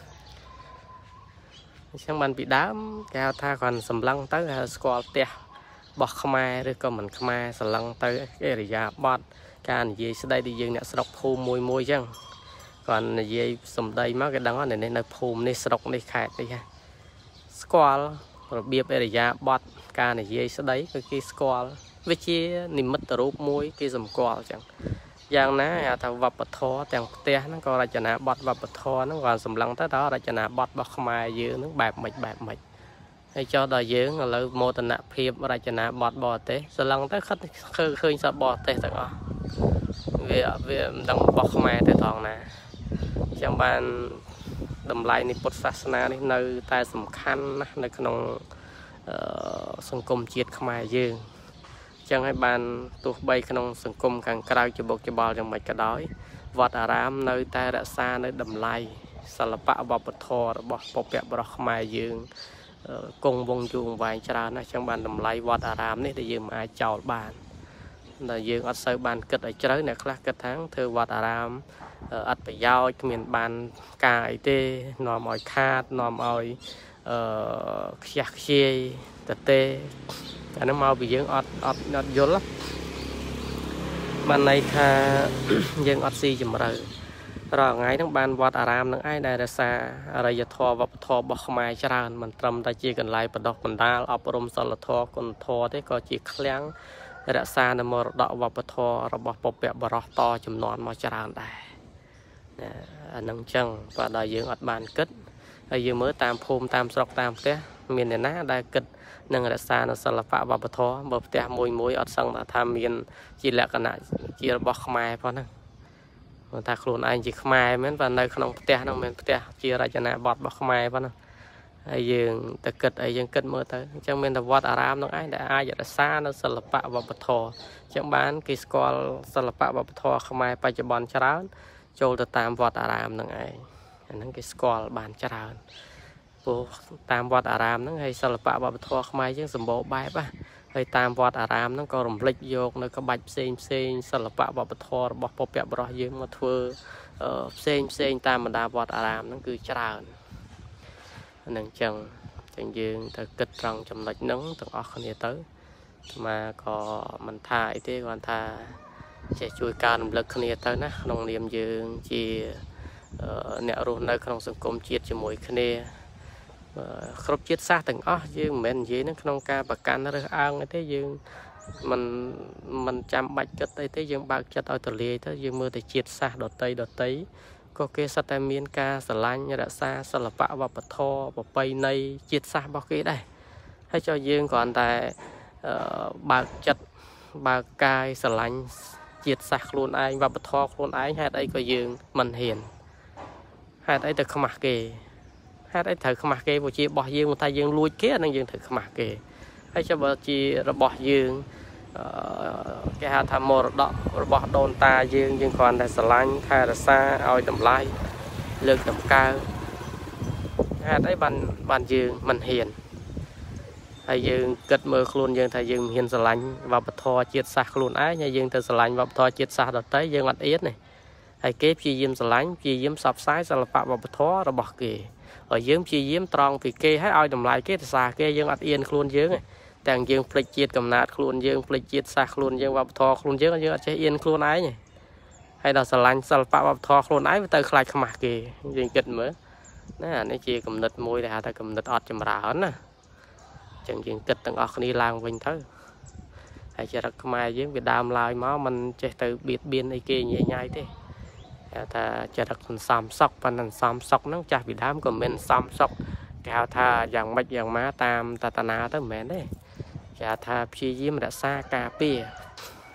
អញ្ចឹងបានពីដើមគេហៅថាគាត់សម្លឹងទៅហៅស្គាល់ផ្ទះរបស់ខ្មែរឬក៏មិនខ្មែរសម្លឹងទៅអរិយាបថការនិយាយស្ដីដែលយើងអ្នកស្រុកភូមិមួយមួយអញ្ចឹងគាត់និយាយសម្ដីមកគេដឹងថានេះនៅភូមិនេះស្រុកនេះខេត្តនេះស្គាល់របៀបអរិយាបថការនិយាយស្ដីគឺគេស្គាល់វាជានិមិត្តរូបមួយគេសម្គាល់អញ្ចឹងយ៉ាងណាហៅថាវប្បធម៌ទាំងផ្ទះហ្នឹងក៏រចនាបថវប្បធម៌ហ្នឹងគាត់សម្លឹងទៅតើរចនាបថរបស់ខ្មែរយើងហ្នឹងបែបម៉េចបែបម៉េចហើយចុះដល់យើងឥឡូវមោទនភាពរចនាបថបរទេសស្រឡឹងទៅខិតឃើញឃើញសបរទេសទាំងអស់វាវាមិនដឹងរបស់ខ្មែរទៅត្រង់ណាអញ្ចឹងបានតម្លៃនៃពុទ្ធសាសនានេះនៅតែសំខាន់ណាស់នៅក្នុងសង្គមជាតិខ្មែរយើងអញ្ចឹងហើយបានទោះបីក្នុងសង្គមខាងក្រៅច្បុកច្បល់យ៉ាងម៉េចក៏ដោយវត្តអារាមនៅតែរក្សានៅតម្លៃសិល្បៈវប្បធម៌របស់បុព្វបុរសខ្មែរយើងគង់វង្សយូរអង្វែងច្រើនណាស់អញ្ចឹងបានតម្លៃវត្តអារាមនេះដែលយើងមិនអាចចោលបានដែលយើងអត់សូវបានគិតឲ្យជ្រៅអ្នកខ្លះគិតថាធ្វើវត្តអារាមអត់ប្រយោជន៍គ្មានបានការអីទេនាំឲ្យខាតនាំឲ្យអឺខ្ជះខ្ជាយទៅទេអានោះមកពីយើងអត់អត់អត់យល់បានន័យថាយើងអត់ស៊ីជម្រៅរាល់ថ្ងៃហ្នឹងបានវត្តអារាមនឹងឯងដែលរក្សាអរិយធម៌វប្បធម៌របស់ខ្មែរច្រើនមិនត្រឹមតែជាកន្លែងបណ្ដុះបណ្ដាលអប់រំសិលធម៌គុណធម៌ទេក៏ជាឃ្លាំងរក្សានៅមរតកវប្បធម៌របស់បុព្វបុរសតចំនួនមកច្រើនដែរណាអានឹងអញ្ចឹងបើដល់យើងអត់បានគិតហើយយើងមើលតាមភូមិតាមស្រុកតាមផ្ទះមានអ្នកណាដែលគិតនឹងរក្សានៅសិល្បៈវប្បធម៌បើផ្ទះមួយមួយអត់សឹងថាមានជាលក្ខណៈជារបស់ខ្មែរប៉ុណ្ណឹងថាខ្លួនឯងជាខ្មែរមែនបើនៅក្នុងផ្ទះហ្នឹងមិនផ្ទះជារចនាបថរបស់ខ្មែរប៉ុណ្ណឹងហើយយើងទៅគិតអីយើងគិតមើលទៅអញ្ចឹងមានតែវត្តអារាមហ្នឹងឯងដែលអាចរក្សានៅសិល្បៈវប្បធម៌អញ្ចឹងបានគេស្គាល់សិល្បៈវប្បធម៌ខ្មែរបច្ចុប្បន្នច្រើនចូលទៅតាមវត្តអារាមហ្នឹងឯងអាហ្នឹងគេស្គាល់បានច្រើនព្រោះតាមវត្តអារាមហ្នឹងហើយសិល្បៈវប្បធម៌ខ្មែរយើងសម្បូរបែបហ่ะហើយតាមវត្តអារាមហ្នឹងក៏រំលេចយកនៅក្បាច់ផ្សេងផ្សេងសិល្បៈវប្បធម៌របស់បុព្វបុរសយើងមកធ្វើផ្សេងផ្សេងតាមបណ្ដាវត្តអារាមហ្នឹងគឺច្រើនហ្នឹងចឹងចឹងយើងទៅគិតត្រង់ចំណុចហ្នឹងទាំងអស់គ្នាទៅមកក៏មិនថាអីទេគាត់ថាចេះជួយការរំលឹកគ្នាទៅណាក្នុងនាមយើងជាអ្នករស់នៅក្នុងសង្គមជាតិជាមួយគ្នាគ្រប់ជាតិសាសន៍ទាំងអស់យើងមិនមែននិយាយនឹងក្នុងការប្រកាន់រើសអើងទេយើងមិនមិនចាំបាច់គិតអីទេយើងបើកចិត្តឲ្យទលាយទៅយើងមើលតែជាតិសាសន៍ដតីដតីក៏គេសិតតែមានការស្រឡាញ់រក្សាសិល្បៈវប្បធម៌ប្រពៃណីជាតិសាសន៍របស់គេដែរហើយចុះយើងគ្រាន់តែបើកចិត្តបើកកាយស្រឡាញ់ជាតិសាសន៍ខ្លួនឯងវប្បធម៌ខ្លួនឯងហេតុអីក៏យើងមិនហ៊ានហេតុអីទៅខ្មាស់គេហេតុអីត្រូវខ្មាស់គេព្រោះជារបស់យើងថាយើងលួចគេអានឹងយើងត្រូវខ្មាស់គេហើយចុះបើជារបស់យើងគេហៅថាមរតករបស់ដូនតាយើងយើងគ្រាន់តែស្រឡាញ់ថែរក្សាឲ្យតម្លៃលើកតម្កើងហេតុអីបានបានយើងមិនហ៊ានហើយយើងគិតមើលខ្លួនយើងថាយើងមិនហ៊ានស្រឡាញ់វប្បធម៌ជាតិសាសន៍ខ្លួនឯងហើយយើងទៅស្រឡាញ់វប្បធម៌ជាតិសាសន៍ដទៃយើងអត់អៀនទេហើយគេព្យាយាមស្រឡាញ់ព្យាយាមផ្សព្វផ្សាយសិល្បៈវប្បធម៌របស់គេហើយយើងព្យាយាមត្រង់ពីគេឲ្យឲ្យតម្លៃគេទៅសារគេយើងអត់អៀនខ្លួនយើងទេទាំងយើងភ្លេចជាតិកំណើតខ្លួនយើងភ្លេចជាតិសាសន៍ខ្លួនយើងវប្បធម៌ខ្លួនយើងយើងអត់ចេះអៀនខ្លួនឯងទេហើយដល់ស្រឡាញ់សិល្បៈវប្បធម៌ខ្លួនឯងវាទៅខ្លាចខ្មាស់គេយើងគិតមើលណាអានេះជាគំនិតមួយដែលហៅថាគំនិតអត់ចម្រើនណាអញ្ចឹងយើងគិតទាំងអស់គ្នាឡើងវិញទៅហើយចរិតខ្មែរយើងវាដើមឡើយមកมันចេះទៅបៀតបៀនអីគេញ៉ៃញ៉ៃទេថាចរិតសន្សំសុកប៉ុន្តែសន្សំសុកហ្នឹងចាស់ពីដើមក៏មិនសន្សំសុកគេហៅថាយ៉ាងម៉េចយ៉ាងម៉ាតាមតតាណាទៅមិនមែនទេគេហៅថាព្យាយាមរក្សាការពារ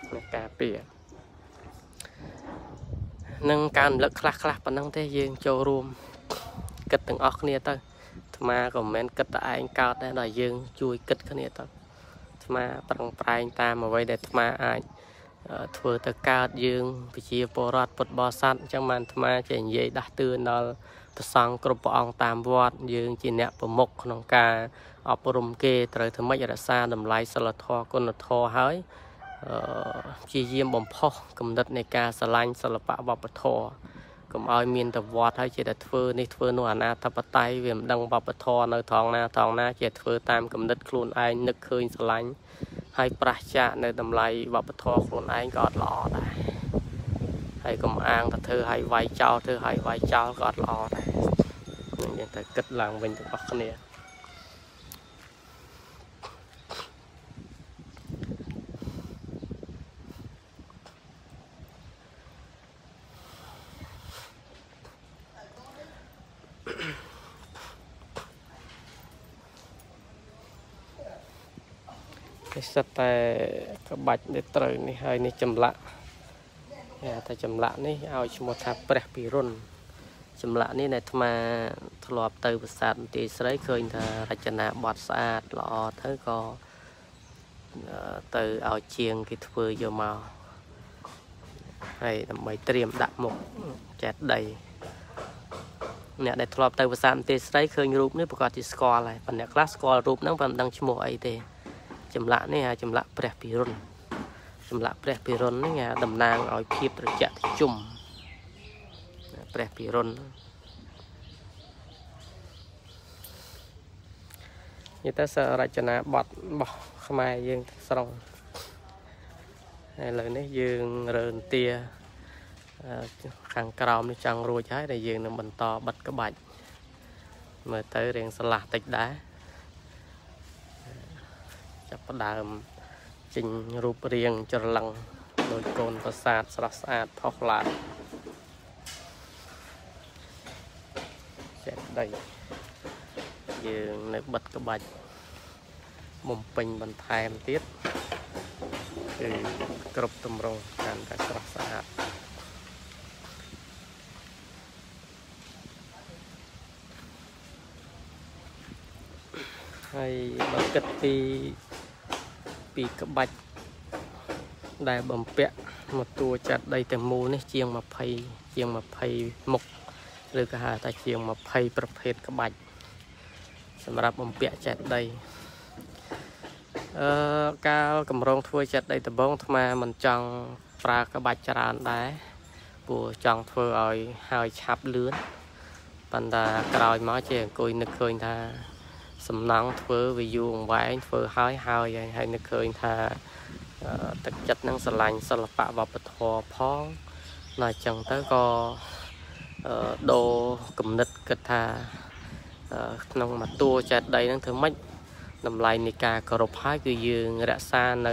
ការពារនឹងការលឹកខ្លះខ្លះប៉ុណ្ណឹងទេយើងចូលរួមគិតទាំងអស់គ្នាទៅអាត្មាក៏មិនមែនគិតតែឯងកើតដែរដល់យើងជួយគិតគ្នាទៅអាត្មាប្រឹងប្រែងតាមអ្វីដែលអាត្មាអាចធ្វើទៅកើតយើងវិជាពលរដ្ឋពុទ្ធបរិស័ទអញ្ចឹងបានអាត្មាចេះនិយាយដាស់តឿនដល់ព្រះសង្ឃគ្រប់ព្រះអង្គតាមវត្តយើងជាអ្នកប្រមុខក្នុងការអប់រំគេត្រូវធ្វើម៉េចរក្សាតម្លៃសិលធម៌គុណធម៌ហើយព្យាយាមបំផុសគំនិតនៃការស្រឡាញ់សិល្បៈវប្បធម៌កុំឲ្យមានតែវត្តហើយជាតែធ្វើនេះធ្វើនោះអាណាធិបតេយ្យវាមិនដឹងវប្បធម៌នៅត្រង់ណាត្រង់ណាជាធ្វើតាមគំនិតខ្លួនឯងនឹកឃើញស្រឡាញ់ហើយប្រះចាកនៅតម្លៃវប្បធម៌ខ្លួនឯងក៏អត់ល្អដែរហើយកុំអាងទៅធ្វើឲ្យវាយចោលធ្វើឲ្យវាយចោលក៏អត់ល្អដែរនឹងយើងត្រូវគិតឡើងវិញទាំងអស់គ្នាសិតតែក្បាច់នេះត្រូវនេះហើយនេះចម្លាក់តែចម្លាក់នេះឲ្យឈ្មោះថាព្រះពិរុណចម្លាក់នេះដែលអាត្មាធ្លាប់ទៅប្រាសាទបន្ទាយស្រីឃើញថារចនាបថស្អាតល្អទៅក៏ទៅឲ្យជាងគេធ្វើយកមកហើយដើម្បីត្រៀមដាក់មុខចេតិយអ្នកដែលធ្លាប់ទៅប្រាសាទបន្ទាយស្រីឃើញរូបនេះប្រកាសជាស្គាល់ហើយប៉ុន្តែអ្នកខ្លះស្គាល់រូបហ្នឹងប៉ុន្តែមិនដឹងឈ្មោះអីទេចម្លាក់នេះចម្លាក់ព្រះពិរុណចម្លាក់ព្រះពិរុណនេះតំណាងឲ្យភាពត្រជាក់ត្រជុំព្រះពិរុណនេះទៅសារចនាបថរបស់ខ្មែរយើងស្រុងហើយឥឡូវនេះយើងរើនទាខាងក្រោមនេះចង់រួចហើយដែលយើងនឹងបន្តបិទក្បាច់មើលទៅរៀងស្លាស់តិចដែរចាប់ផ្ដើមចេញរូបរាងច្រឡឹងដោយកូនប្រាសាទស្រស់ស្អាតផុសឡើងចេតិយយើងនៅបិទក្បាច់បំពេញបន្ថែមទៀតគឺគ្រប់ទម្រង់កាន់តែស្រស់ស្អាតហើយបើគិតពីពីក្បាច់ដែលបំពាក់មកតួចាត់ដីទាំងមូលនេះជាងยี่สิบជាងยี่สิบមុខឬក៏ហៅថាជាងยี่สิบប្រភេទក្បាច់សម្រាប់បំពាក់ចាត់ដីអឺកាលកម្រងធ្វើចាត់ដីដំបងអាត្មាមិនចង់ប្រើក្បាច់ច្រើនដែរព្រោះចង់ធ្វើឲ្យហើយឆាប់លឿនប៉ុន្តែក្រោយមកជាអង្គុយនឹកឃើញថាសំណង់ធ្វើវាយូរអង្វែងធ្វើហើយហើយហើយនឹកឃើញថាទឹកចិត្តនឹងស្រឡាញ់សិល្បៈវប្បធម៌ផងដល់អញ្ចឹងទៅក៏ដូរគំនិតគិតថាក្នុងមួយតួចេតិយហ្នឹងធ្វើម៉េចតម្លៃនៃការគោរពហើយគឺយើងរក្សានៅ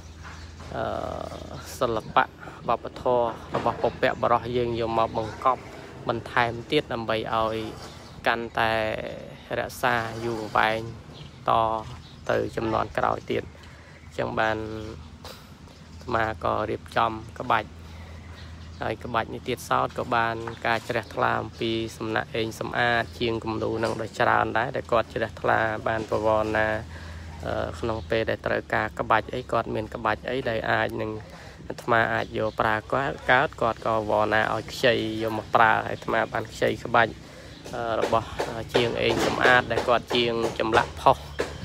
សិល្បៈវប្បធម៌របស់ពពកបរោះយើងយកមកបង្កប់បន្ថែមទៀតដើម្បីឲ្យកាន់តែរក្សាយូរអង្វែងតទៅចំនួនក្រោយទៀតអញ្ចឹងបានអាត្មាក៏រៀបចំក្បាច់ហើយក្បាច់នេះទៀតសោតក៏បានការជ្រះថ្លាអំពីសំណាក់អេងសំអាតជាងគំនូនឹងដ៏ច្រើនដែរដែលគាត់ជ្រះថ្លាបានប្រវត្តិណាក្នុងពេលដែលត្រូវការក្បាច់អីគាត់មានក្បាច់អីដែលអាចនឹងអាត្មាអាចយកប្រើគាត់កើតគាត់ក៏វល់ណាឲ្យខ្ចីយកមកប្រើហើយអាត្មាបានខ្ចីក្បាច់របស់ជាងអេងសំអាតដែលគាត់ជាងចម្លាក់ផុស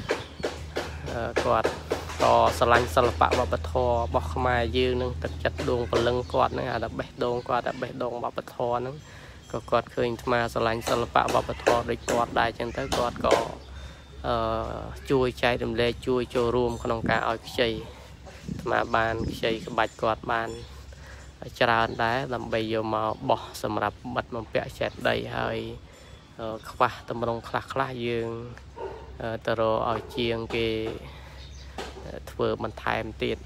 គាត់ក៏ស្រឡាញ់សិល្បៈវប្បធម៌របស់ខ្មែរយើងនឹងទឹកចិត្តដួងព្រលឹងគាត់នឹងអាតែបេះដូងគាត់តែបេះដូងវប្បធម៌ហ្នឹងក៏គាត់ឃើញអាត្មាស្រឡាញ់សិល្បៈវប្បធម៌ដូចគាត់ដែរអញ្ចឹងទៅគាត់ក៏អឺជួយចែករំលែកជួយចូលរួមក្នុងការឲ្យខ្ចីអាត្មាបានខ្ចីក្បាច់គាត់បានច្រើនដែរដើម្បីយកមកបោះសម្រាប់បិទបំពាក់ចេតិយហើយខ្វះតម្រង់ខ្លះខ្លះយើងទៅរកឲ្យជាងគេធ្វើបន្ថែមទៀត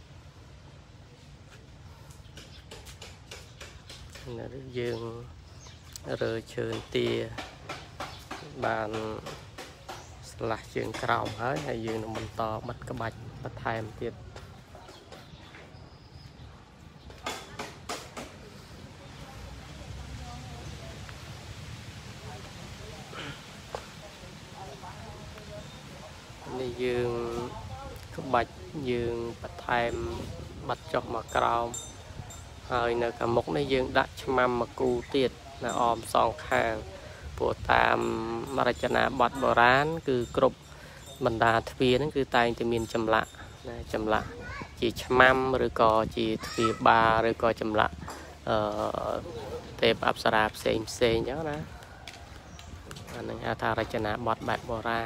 យើង rơ chơn tia bàn là trường cầu hết hay dương là mình to bắt cái bạch bắt thèm tiệt đi dương cái bạch dương bắt thèm bắt chọc mà cầu hơi nơi cả một này dương đặt mâm mà cu tiệt là om song khang của tam Marachana bát bồ rán cứ cục bần đà thuyền nó cứ tay từ miền chầm lạ chầm lạ chỉ chăm rồi có chỉ thuyền ba rồi có chầm lạ tệp áp sara xem xem nhớ đó anh ha tha Rachana bát bát bồ rán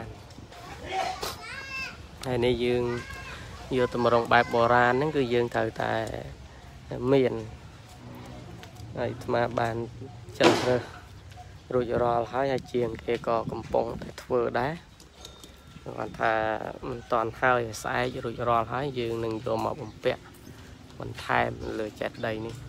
hay này dương vừa từ một đồng bát bồ rán nó cứ dương thời tại miền này mà bàn chân rồi rồi rồi hai hai chiên kia có cầm bông để thưa đá còn thà toàn hơi sai rồi rồi hai dương đừng vô màu bông bẹ mình thay lừa chặt đầy đi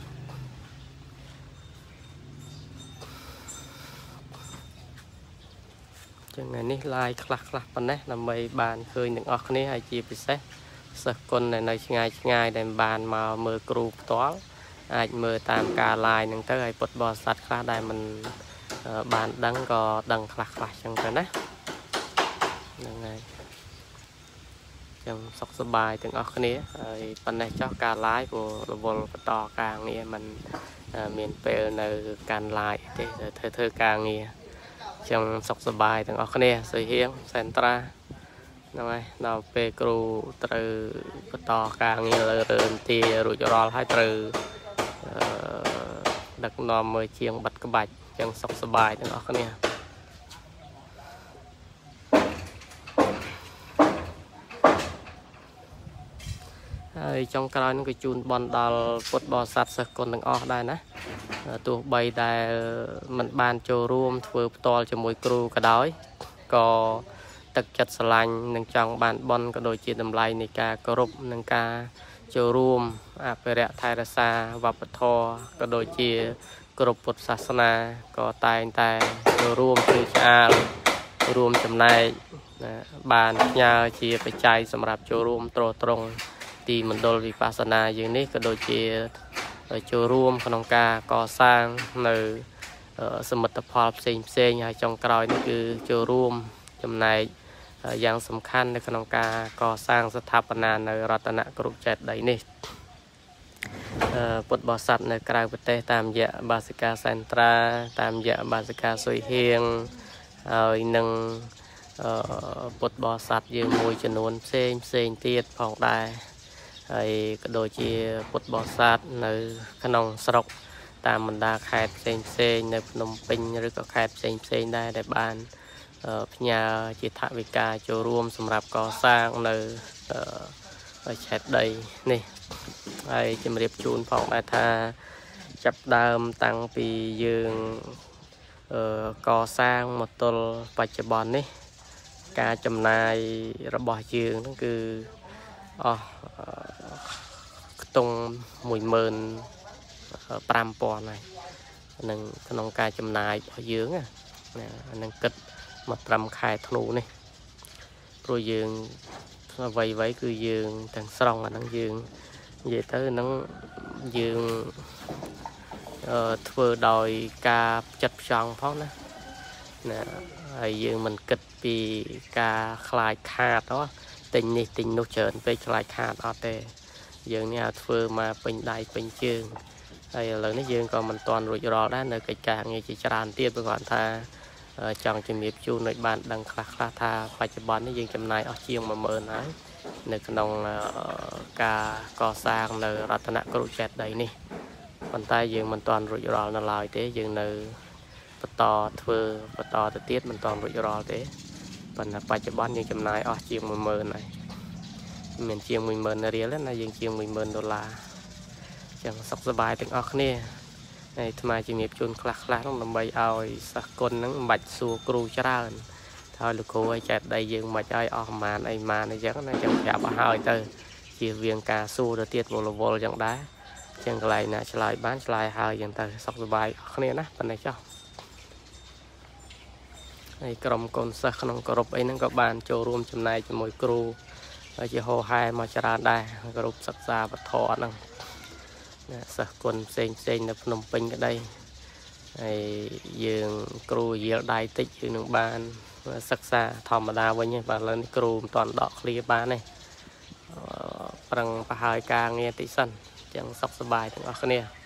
chừng này ní like khắc khắc bên đấy là mấy bàn khơi những ốc ní hay chi bị xét sơ con này này ngay ngay để bàn mà mưa cừu toán anh mưa tam ca lại những tới ai bật bò sạch khá đây mình bàn đăng có đăng khắc khắc chẳng cái đấy này trong sọc sơ bài từng ốc ní bên này cho ca lái của vô to càng nghe mình miền Tây nơi can lại thì thơ thơ càng nghe trong sọc sơ bài từng ốc ní sợi hiếm centra này nào về cừu từ to càng nghe là thì rồi cho rồi hai từ đặc nòm mười chiên bật cái bạch trong sọc sơ bài từng ốc ní trong cái nó cái chun bòn đào phốt bò sạt sực còn đừng o đây nè tụ bay đây mình bàn châu rùm vừa to cho mỗi cừu cả đói có tật chặt sành nâng trong bàn bòn có đôi chia tầm lại này cả có rụp nâng cả châu rùm à về rẽ thay ra xa và bật thò có đôi chia có rụp bột sạt na có tay tay châu rùm từ cha rùm chấm này bàn nhà chia phải chạy sầm rạp châu rùm trò trông thì mình đôi vì phá sana dương ní có đôi chia ở châu rùm con ca có sang nơi sầm mật tập hợp xem xem hay trong còi nó cứ châu rùm trong này dạng sầm khănในcon ca có sangสถาปนาในรัตนกรุเจ็ดใดนี่ปดบอสัตในกลางประเทศตามยะบาสิกาเซนตราตามยะบาสิกาสุยเฮียงอีกหนึ่งปดบอสัตยืมมวยจำนวนเซนเซนเตียดผ่องได้ก็โดยที่ปดบอสัตในขนมสรกตามบรรดาแคดเซนเซนในพนมปิงหรือก็แคดเซนเซนได้ในบ้านพญาจิตวิกาโจรวมสำหรับก่อสร้างในแชทใดนี่ไอจะมาเรียบจูนผ่องอาธาจับดามตั้งปียืงก่อสร้างหมดตัวปัจจุบันนี่การจำนายระบอบยืงนั่นคืออ๋อตรงหมุนเมินปรามปอนnàyนั่งขนมการจำนายยืงอ่ะนั่งกึศมาทำขายธนูนี่โปรยยืงไว้ไว้คือยืงทางสองอ่ะนั่งยืงvậy tới nóยืงthưa đòi ca chặt tròn phó nè nèยืงmình kịch vì ca khai khát đó tình này tình nó trở về khai khát ở đâyยืงเนี่ยthưa mà bình đại bình chương hay là nóยืงcòn mình toàn rồi rồi đó nơi cái càng như chỉ tràn tiếp với gọi tha chọn chìm nghiệp chu nội bạn đang khá khá tha phải chụp bắn những chấm này ở chiêng mà mờ nói nơi cái nòng ca co sang nơiรัตนกรุเจ็ดใดนี่คนใต้ยืงมันตอนรุ่ยรอนั่นลอยเต้ยืงnơiปตอเถื่อปตอตะเตี้ยมันตอนรุ่ยรอเต้เป็นไปchụp bắn những chấm này ở chiêng mà mờ này miền chiêng mình mờ này riêng lên nàyยืงchiêng mình mờ đô la chẳng sọcสบายถึงออกเนี่ยในทำไมจะมีจุนคลักคลักต้องทำใบเอาสักคนนั้นบัดสูครูชราเท่าลูกครูไอ้จัดได้ยังมาใจออกมาไอ้มาในจังนั้นจังแถบหายเตอจีเวียงกาสู้เดือดเตี้ยโวลโวลจังได้ចឹងកន្លែងណាឆ្លើយបានឆ្លើយហើយយ៉ាងទៅសុខសប្បាយអស់គ្នាណាប៉ុណ្ណេះចុះហើយក្រុមកូនសិស្សក្នុងក្រុមអីហ្នឹងក៏បានចូលរួមចំណែកជាមួយគ្រូហើយជាហោហែមកច្រើនដែរក្រុមសិក្សាវត្ថុហ្នឹងសិស្សគុណផ្សេងផ្សេងនៅភ្នំពេញក្តីហើយយើងគ្រូយាលដៃតិចគឺនឹងបានសិក្សាធម្មតាវិញទេបាទឥឡូវនេះគ្រូមិនទាន់ដកឃ្លាបានទេប្រឹងប្រហើយការងារតិចសិនចឹងសុខសប្បាយទាំងអស់គ្នា